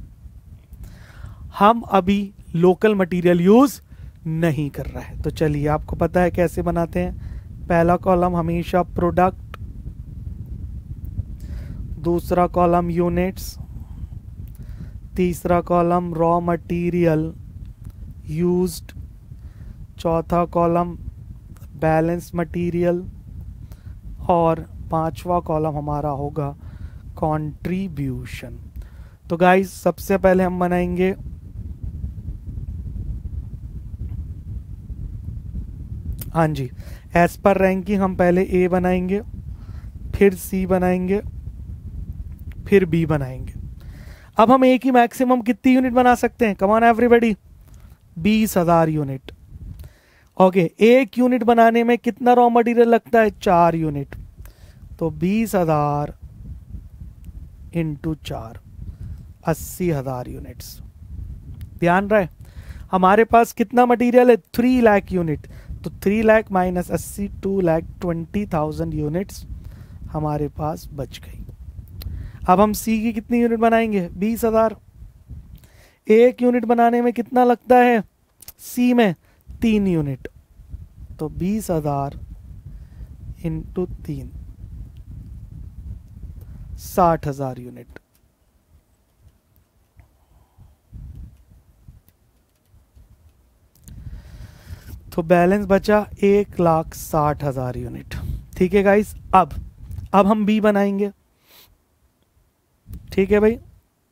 हम अभी लोकल मटेरियल यूज नहीं कर रहे हैं। तो चलिए, आपको पता है कैसे बनाते हैं। पहला कॉलम हमेशा प्रोडक्ट, दूसरा कॉलम यूनिट्स, तीसरा कॉलम रॉ मटेरियल यूज्ड, चौथा कॉलम बैलेंस मटेरियल और पांचवा कॉलम हमारा होगा कंट्रीब्यूशन। तो गाइस सबसे पहले हम बनाएंगे हाँ जी, एज पर रैंकिंग हम पहले ए बनाएंगे, फिर सी बनाएंगे, फिर बी बनाएंगे। अब हम ए की मैक्सिमम कितनी यूनिट बना सकते हैं? कम ऑन एवरीबॉडी, बीस हजार यूनिट। ओके, एक यूनिट बनाने में कितना रॉ मटेरियल लगता है? चार यूनिट। तो बीस हजार इंटू चार, अस्सी हजार यूनिट्स। ध्यान रहे, हमारे पास कितना मटेरियल है? Three lakh unit. तो थ्री लाख माइनस अस्सी, two lakh twenty thousand units हमारे पास बच गई। अब हम सी की कितनी यूनिट बनाएंगे? बीस हजार। एक यूनिट बनाने में कितना लगता है? सी में तीन यूनिट। तो बीस हजार इंटू तीन, साठ हजार यूनिट। तो बैलेंस बचा एक लाख साठ हजार यूनिट। ठीक है गाइस, अब अब हम बी बनाएंगे। ठीक है भाई,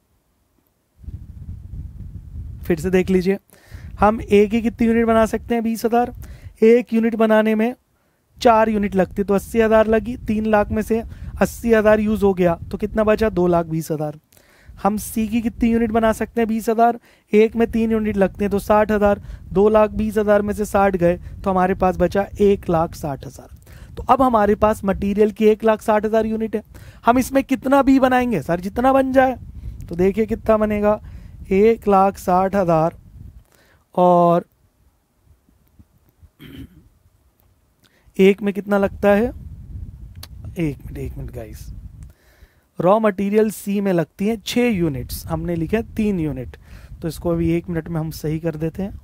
फिर से देख लीजिए, हम ए की कितनी यूनिट बना सकते हैं? बीस हजार। एक यूनिट बनाने में चार यूनिट लगती तो अस्सी हजार लगी, तीन लाख में से अस्सी हजार यूज हो गया तो कितना बचा, दो लाख बीस हजार। हम सी की कितनी यूनिट बना सकते हैं, बीस हजार, एक में तीन यूनिट लगते हैं तो साठ हजार, दो लाख बीस हजार में से साठ गए तो हमारे पास बचा एक लाख साठ हजार। तो अब हमारे पास मटेरियल की एक लाख साठ हजार यूनिट है। हम इसमें कितना बी बनाएंगे सर, जितना बन जाए। तो देखिए कितना बनेगा, एक लाख साठ हजार और एक में कितना लगता है, एक मिनट एक minute guys, raw material C में लगती है छह यूनिट्स, हमने लिखे तीन यूनिट, तो इसको अभी एक मिनट में हम सही कर देते हैं।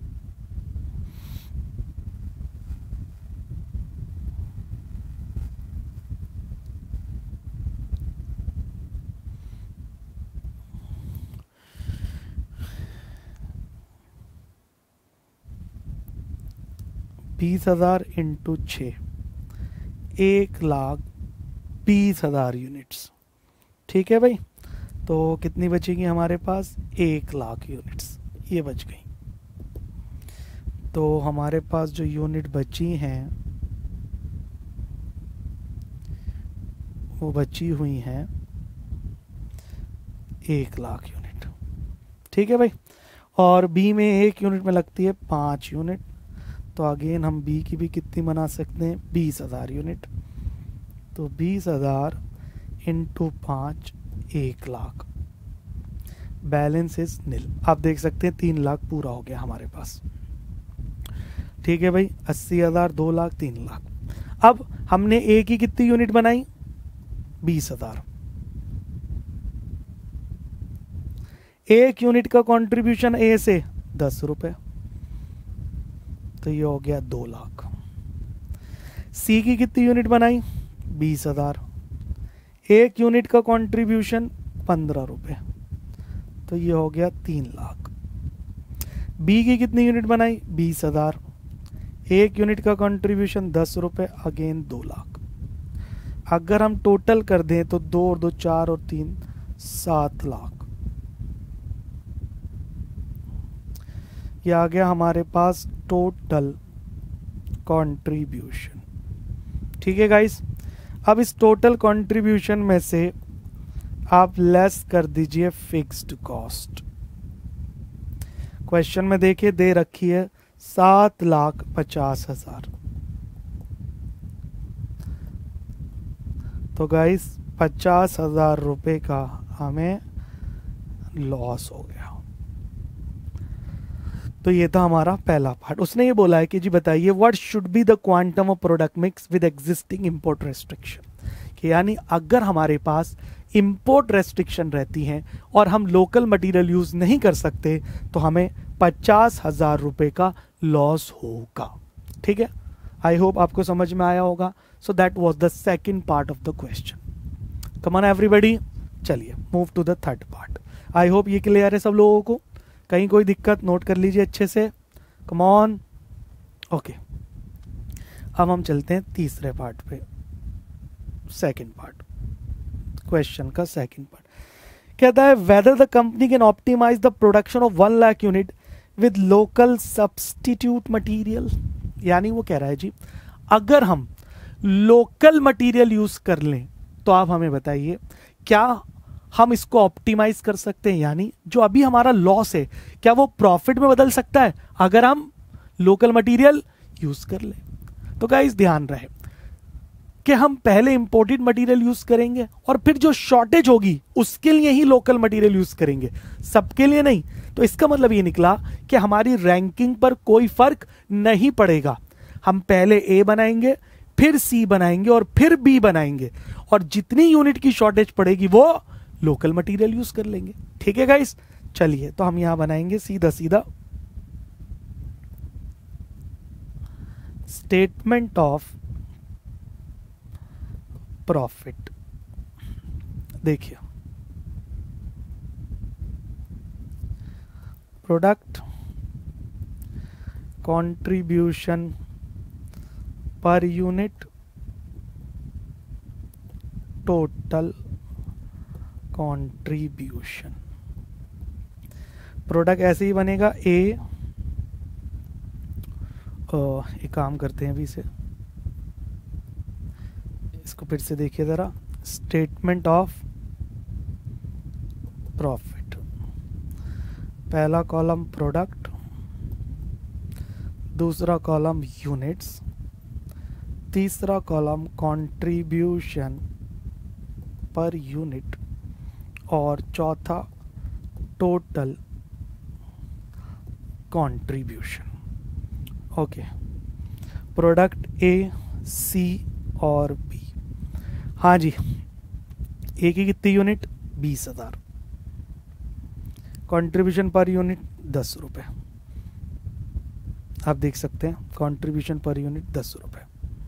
बीस हजार इंटू छ, एक लाख बीस हजार यूनिट्स। ठीक है भाई, तो कितनी बचेगी हमारे पास, एक लाख यूनिट्स, ये बच गई। तो हमारे पास जो यूनिट बची हैं वो बची हुई हैं एक लाख यूनिट। ठीक है भाई, और बी में एक यूनिट में लगती है पाँच यूनिट, तो अगेन हम बी की भी कितनी बना सकते हैं, बीस हजार यूनिट। तो बीस हजार इंटू पाँच, एक लाख, बैलेंस इज नील। आप देख सकते हैं तीन लाख पूरा हो गया हमारे पास। ठीक है भाई, अस्सी हजार, दो लाख, तीन लाख। अब हमने ए की कितनी यूनिट बनाई, बीस हजार। एक यूनिट का कंट्रीब्यूशन ए से दस रुपए, तो ये हो गया दो लाख। सी की कितनी यूनिट बनाई, बीस हजार। एक यूनिट का कंट्रीब्यूशन पंद्रह रुपए, तो ये हो गया तीन लाख। बी की कितनी यूनिट बनाई, बीस हजार। एक यूनिट का कंट्रीब्यूशन दस रुपए, अगेन दो लाख। अगर हम टोटल कर दें तो दो और दो चार और तीन सात लाख। ये आ गया हमारे पास टोटल कंट्रीब्यूशन। ठीक है गाइस, अब इस टोटल कंट्रीब्यूशन में से आप लेस कर दीजिए फिक्स्ड कॉस्ट। क्वेश्चन में देखिए दे रखी है सात लाख पचास हजार। तो गाइस पचास हजार रुपए का हमें लॉस हो गया। तो ये था हमारा पहला पार्ट। उसने ये बोला है कि जी बताइए what should be the quantum of product mix with existing import restriction, कि यानी अगर हमारे पास इंपोर्ट रेस्ट्रिक्शन रहती हैं और हम लोकल मटेरियल यूज नहीं कर सकते तो हमें पचास हजार रुपए का लॉस होगा। ठीक है, आई होप आपको समझ में आया होगा। So that was the second part of the question. Come on everybody, चलिए move to the third part. I hope ये क्लियर है सब लोगों को, कहीं कोई दिक्कत नोट कर लीजिए अच्छे से। Come on, okay. अब हम चलते हैं तीसरे पार्ट पे, सेकंड पार्ट, क्वेश्चन का सेकंड पार्ट। कहता है whether the company can optimize the production of one lakh unit with local substitute material. यानी वो कह रहा है जी अगर हम लोकल मटेरियल यूज कर लें तो आप हमें बताइए क्या हम इसको ऑप्टिमाइज कर सकते हैं, यानी जो अभी हमारा लॉस है क्या वो प्रॉफिट में बदल सकता है अगर हम लोकल मटेरियल यूज कर ले। तो गाइस ध्यान रहे कि हम पहले इंपोर्टेड मटेरियल यूज करेंगे और फिर जो शॉर्टेज होगी उसके लिए ही लोकल मटेरियल यूज करेंगे, सबके लिए नहीं। तो इसका मतलब ये निकला कि हमारी रैंकिंग पर कोई फर्क नहीं पड़ेगा। हम पहले ए बनाएंगे, फिर सी बनाएंगे और फिर बी बनाएंगे, और जितनी यूनिट की शॉर्टेज पड़ेगी वो लोकल मटेरियल यूज कर लेंगे। ठीक है गाइस, चलिए तो हम यहां बनाएंगे सीधा सीधा स्टेटमेंट ऑफ प्रॉफिट। देखिए product contribution per unit total contribution. Product ऐसे ही बनेगा ए, एक काम करते हैं अभी से इसको फिर से देखिए ज़रा, स्टेटमेंट ऑफ प्रॉफिट, पहला कॉलम प्रोडक्ट, दूसरा कॉलम यूनिट्स, तीसरा कॉलम कंट्रीब्यूशन पर यूनिट और चौथा total contribution. Okay, product A, C और बी। हाँ जी, ए की कितनी यूनिट? बीस हजार। कंट्रीब्यूशन पर यूनिट दस रुपये। आप देख सकते हैं कंट्रीब्यूशन पर यूनिट दस रुपये।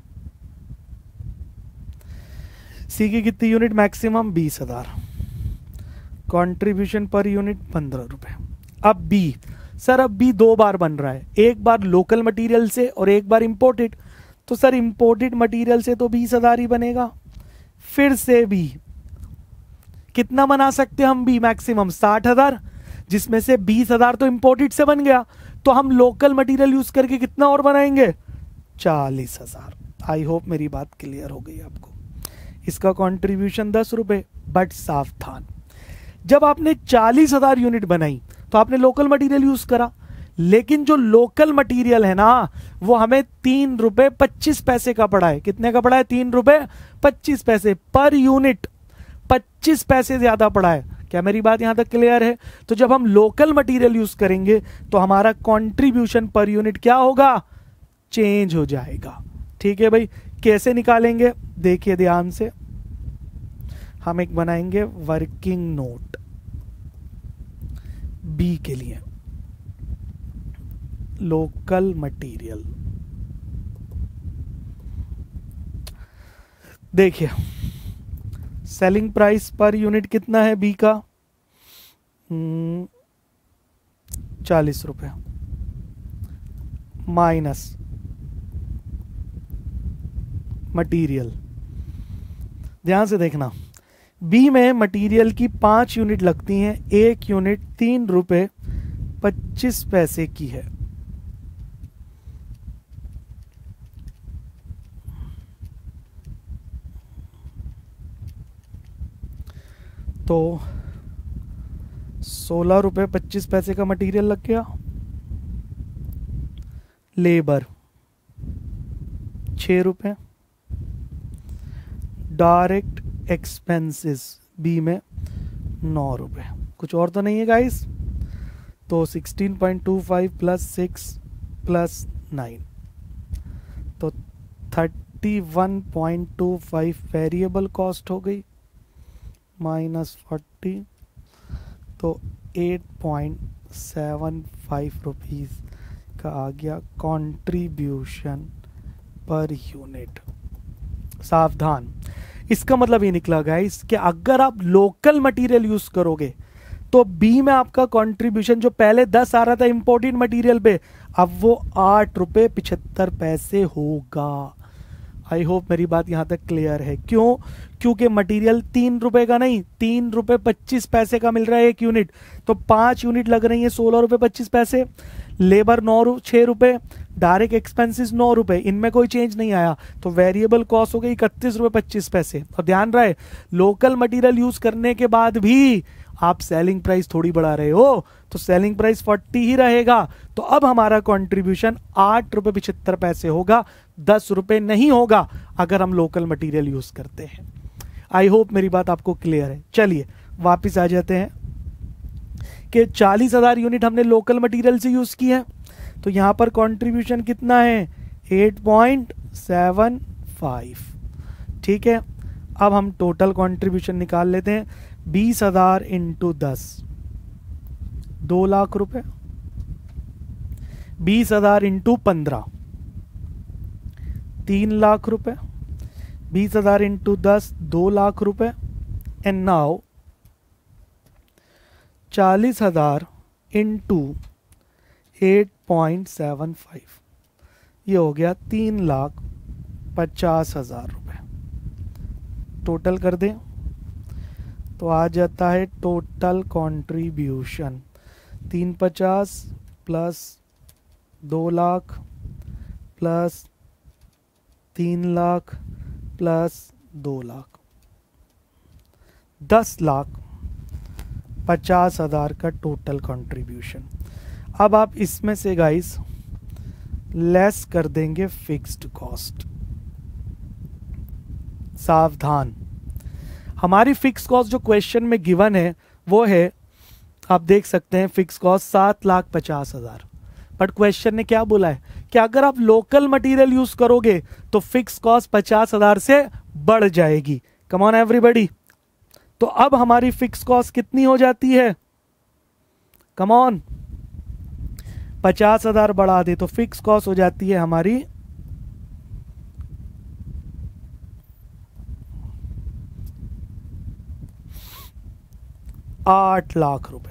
सी की कितनी यूनिट मैक्सिमम? बीस हजार। कंट्रीब्यूशन पर यूनिट पंद्रह रुपये। अब बी, सर अब बी दो बार बन रहा है, एक बार लोकल मटेरियल से और एक बार इंपोर्टेड। तो सर इंपोर्टेड मटेरियल से तो बीस हजार ही बनेगा। फिर से बी कितना बना सकते हैं हम? बी मैक्सिमम साठ हजार, जिसमें से बीस हजार तो इंपोर्टेड से बन गया, तो हम लोकल मटेरियल यूज करके कितना और बनाएंगे? चालीस हजार। आई होप मेरी बात क्लियर हो गई आपको। इसका कंट्रीब्यूशन दस रुपए। बट सावधान, जब आपने चालीस हजार यूनिट बनाई तो आपने लोकल मटेरियल यूज करा, लेकिन जो लोकल मटेरियल है ना वो हमें तीन रुपए पच्चीस पैसे का पड़ा है। कितने का पड़ा है? तीन रुपए पच्चीस पैसे पर यूनिट, पच्चीस पैसे ज्यादा पड़ा है। क्या मेरी बात यहां तक क्लियर है? तो जब हम लोकल मटेरियल यूज करेंगे तो हमारा कंट्रीब्यूशन पर यूनिट क्या होगा? चेंज हो जाएगा। ठीक है भाई, कैसे निकालेंगे? देखिए ध्यान से, हम एक बनाएंगे वर्किंग नोट बी के लिए, लोकल मटेरियल। देखिए सेलिंग प्राइस पर यूनिट कितना है बी का? चालीस रुपए माइनस मटेरियल। ध्यान से देखना, बी में मटेरियल की पांच यूनिट लगती हैं, एक यूनिट तीन रुपए पच्चीस पैसे की है। तो सोलह रुपए पच्चीस पैसे का मटेरियल लग गया। लेबर छह रुपए, डायरेक्ट एक्सपेंसेस बी में नौ रुपए। कुछ और तो नहीं है गाइस? तो sixteen point two five plus six plus nine, तो thirty one point two five variable cost हो गई, माइनस फोर्टी, तो eight point seven five rupees का आ गया कंट्रीब्यूशन पर यूनिट। सावधान, इसका मतलब ये निकला गाइस कि अगर आप लोकल मटेरियल यूज करोगे तो बी में आपका कंट्रीब्यूशन जो पहले दस आ रहा था इंपोर्टेड मटेरियल पे, अब वो आठ रुपए पिछहत्तर पैसे होगा। आई होप मेरी बात यहां तक क्लियर है। क्यों? क्योंकि मटेरियल तीन रुपए का नहीं, तीन रुपए पच्चीस पैसे का मिल रहा है एक यूनिट, तो पांच यूनिट लग रही है सोलह रुपए पच्चीस पैसे, लेबर नौ छह रुपए, डायरेक्ट एक्सपेंसेस नौ रुपए, इनमें कोई चेंज नहीं आया, तो वेरिएबल कॉस्ट हो गई इकतीस रुपए पच्चीस पैसे। और ध्यान रहे, लोकल मटेरियल यूज करने के बाद भी आप सेलिंग प्राइस थोड़ी बढ़ा रहे हो, तो सेलिंग प्राइस फोर्टी ही रहेगा। तो अब हमारा कंट्रीब्यूशन आठ रुपए पिछहत्तर पैसे होगा, दस रुपए नहीं होगा अगर हम लोकल मटेरियल यूज करते हैं। आई होप मेरी बात आपको क्लियर है। चलिए वापिस आ जाते हैं कि चालीस हजार यूनिट हमने लोकल मटेरियल से यूज की है, तो यहां पर कंट्रीब्यूशन कितना है? Eight point seven five. ठीक है, अब हम टोटल कंट्रीब्यूशन निकाल लेते हैं। बीस हजार इंटू दस, दो लाख रुपए, बीस हजार इंटू पंद्रह, तीन लाख रुपए, बीस हजार इंटू दस, दो लाख रुपए, एंड नाउ चालीस हजार into eight point seven five, ये हो गया तीन लाख पचास हजार रुपये। टोटल कर दें तो आ जाता है टोटल कंट्रीब्यूशन तीन पचास प्लस दो लाख प्लस तीन लाख प्लस दो लाख, दस लाख पचास हजार का टोटल कंट्रीब्यूशन। अब आप इसमें से गाइस लेस कर देंगे फिक्स्ड कॉस्ट। सावधान, हमारी फिक्स कॉस्ट जो क्वेश्चन में गिवन है वो है, आप देख सकते हैं फिक्स कॉस्ट सात लाख पचास हजार, बट क्वेश्चन ने क्या बोला है कि अगर आप लोकल मटेरियल यूज करोगे तो फिक्स कॉस्ट पचास हजार से बढ़ जाएगी। कम ऑन एवरीबॉडी, तो अब हमारी फिक्स कॉस्ट कितनी हो जाती है? कम ऑन, पचास हजार बढ़ा दे तो फिक्स कॉस्ट हो जाती है हमारी आठ लाख रुपए।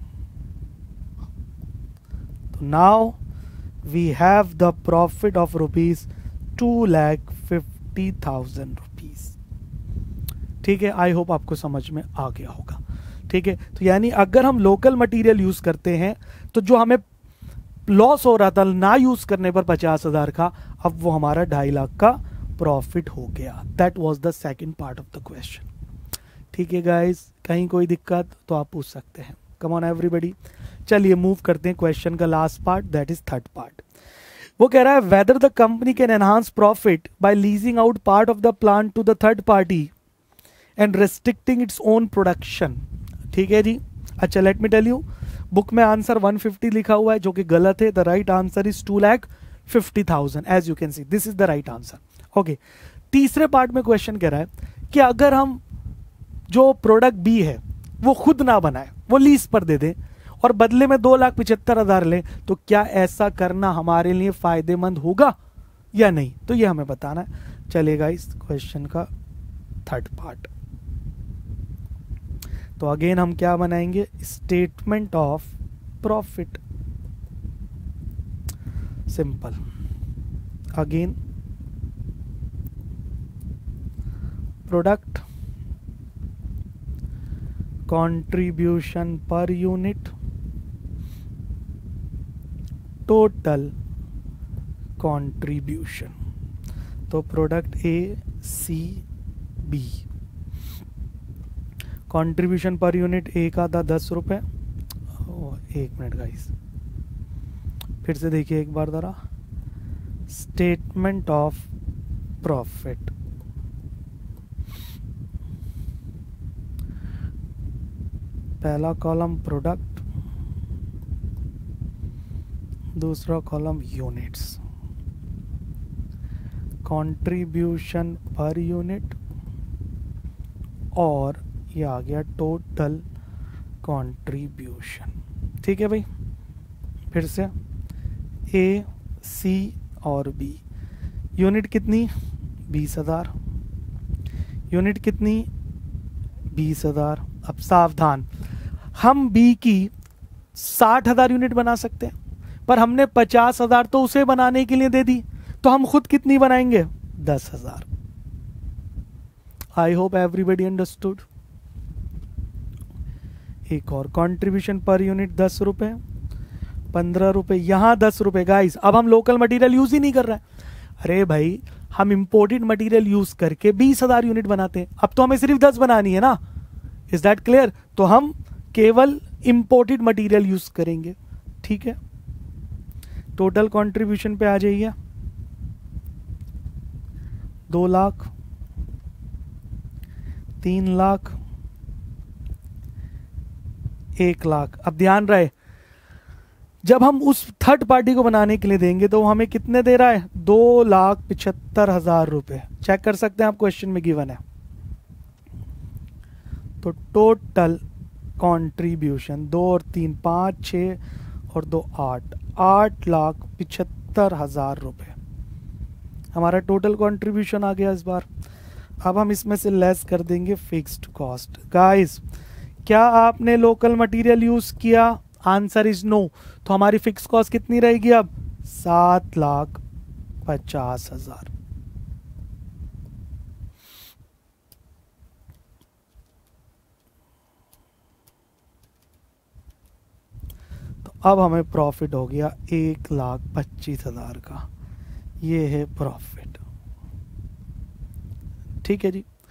तो now we have the profit of rupees two lakh fifty thousand rupees. ठीक है, आई होप आपको समझ में आ गया होगा। ठीक है, तो यानी अगर हम लोकल मटेरियल यूज करते हैं तो जो हमें लॉस हो रहा था ना यूज करने पर पचास हजार का, अब वो हमारा ढाई लाख का प्रॉफिट हो गया। That was the second part of the question. ठीक है गाइस, कहीं कोई दिक्कत तो आप पूछ सकते हैं। कम ऑन एवरीबॉडी, चलिए मूव करते हैं क्वेश्चन का last part, that is third part. वो कह रहा है whether the company can enhance profit by leasing out part of the plant to the third party and restricting its own production. ठीक है जी, अच्छा let me tell you, book में आंसर वन फिफ्टी लिखा हुआ है जो कि गलत है। The right answer is to lakh fifty thousand. As you can see this is the right answer. Okay, तीसरे पार्ट में क्वेश्चन कह रहा है कि अगर हम जो प्रोडक्ट बी है वो खुद ना बनाए, वो लीज पर दे दे और बदले में दो लाख पिछहत्तर हजार ले, तो क्या ऐसा करना हमारे लिए फायदेमंद होगा या नहीं? तो ये हमें बताना है। चलेगा इस क्वेश्चन का थर्ड पार्ट। तो अगेन हम क्या बनाएंगे? Statement of profit. Simple. Again product contribution per unit, total contribution. तो product A C B, contribution per unit A का था दस रुपए। एक मिनट गाइस, फिर से देखिए एक बार जरा। स्टेटमेंट ऑफ प्रॉफिट, पहला कॉलम प्रोडक्ट, दूसरा column units, contribution per unit, और ये आ गया टोटल कंट्रीब्यूशन। ठीक है भाई, फिर से ए सी और बी। यूनिट कितनी? बीस हजार। यूनिट कितनी? बीस हजार। अब सावधान, हम बी की साठ हजार यूनिट बना सकते हैं, पर हमने पचास हजार तो उसे बनाने के लिए दे दी, तो हम खुद कितनी बनाएंगे? दस हजार। I hope everybody understood. एक और, कंट्रीब्यूशन पर यूनिट दस रुपए, पंद्रह रुपए, यहां दस रुपए। गाइस अब हम लोकल मटेरियल यूज ही नहीं कर रहे हैं। अरे भाई, हम इंपोर्टेड मटेरियल यूज करके बीस हजार यूनिट बनाते हैं, अब तो हमें सिर्फ दस बनानी है ना। Is that clear? तो हम केवल इंपोर्टेड मटेरियल यूज करेंगे। ठीक है, टोटल कंट्रीब्यूशन पे आ जाइए। दो लाख, तीन लाख, एक लाख। अब ध्यान रहे, जब हम उस थर्ड पार्टी को बनाने के लिए देंगे तो हमें कितने दे रहा है? दो लाख पिछहत्तर हजार रुपए। चेक कर सकते हैं आप, क्वेश्चन में गिवन है। तो टोटल कंट्रीब्यूशन, दो और तीन पाँच, छः और दो आठ, आठ लाख पिछहत्तर हजार रुपए हमारा टोटल कंट्रीब्यूशन आ गया इस बार। अब हम इसमें से लेस कर देंगे फिक्स्ड कॉस्ट। गाइस, क्या आपने लोकल मटेरियल यूज किया? Answer is no. तो हमारी फिक्स कॉस्ट कितनी रहेगी अब? सात लाख पचास हजार। तो अब हमें प्रॉफिट हो गया एक लाख पच्चीस हजार का। ये है प्रॉफिट। ठीक है जी,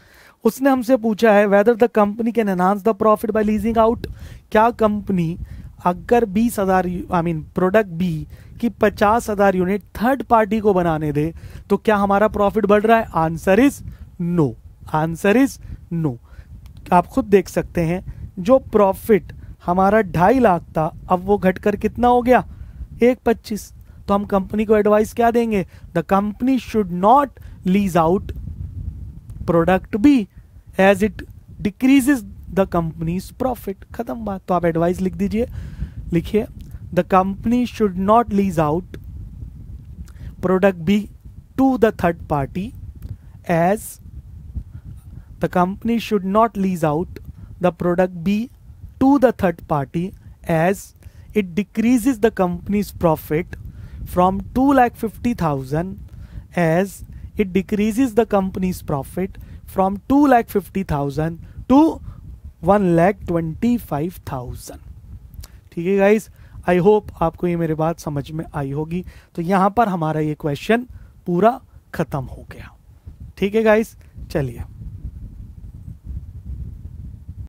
उसने हमसे पूछा है whether the company can enhance the profit by leasing out, क्या कंपनी अगर बीस हजार आई मीन प्रोडक्ट बी की पचास हजार यूनिट थर्ड पार्टी को बनाने दे तो क्या हमारा प्रॉफिट बढ़ रहा है? Answer is no, answer is no. आप खुद देख सकते हैं जो प्रॉफिट हमारा ढाई लाख था अब वो घटकर कितना हो गया? एक पच्चीस। तो हम कंपनी को एडवाइस क्या देंगे? The company should not lease out product B as it decreases the company's profit. खत्म बात। तो आप एडवाइस लिख दीजिए, लिखिए the company should not lease out product B to the third party as the company should not lease out the product B to the third party as it decreases the company's profit from two lakh fifty thousand as it decreases the company's profit from two lakh fifty thousand to one lakh twenty-five thousand। ठीक है गाइस, आई होप आपको ये मेरी बात समझ में आई होगी। तो यहां पर हमारा ये क्वेश्चन पूरा खत्म हो गया। ठीक है गाइस, चलिए।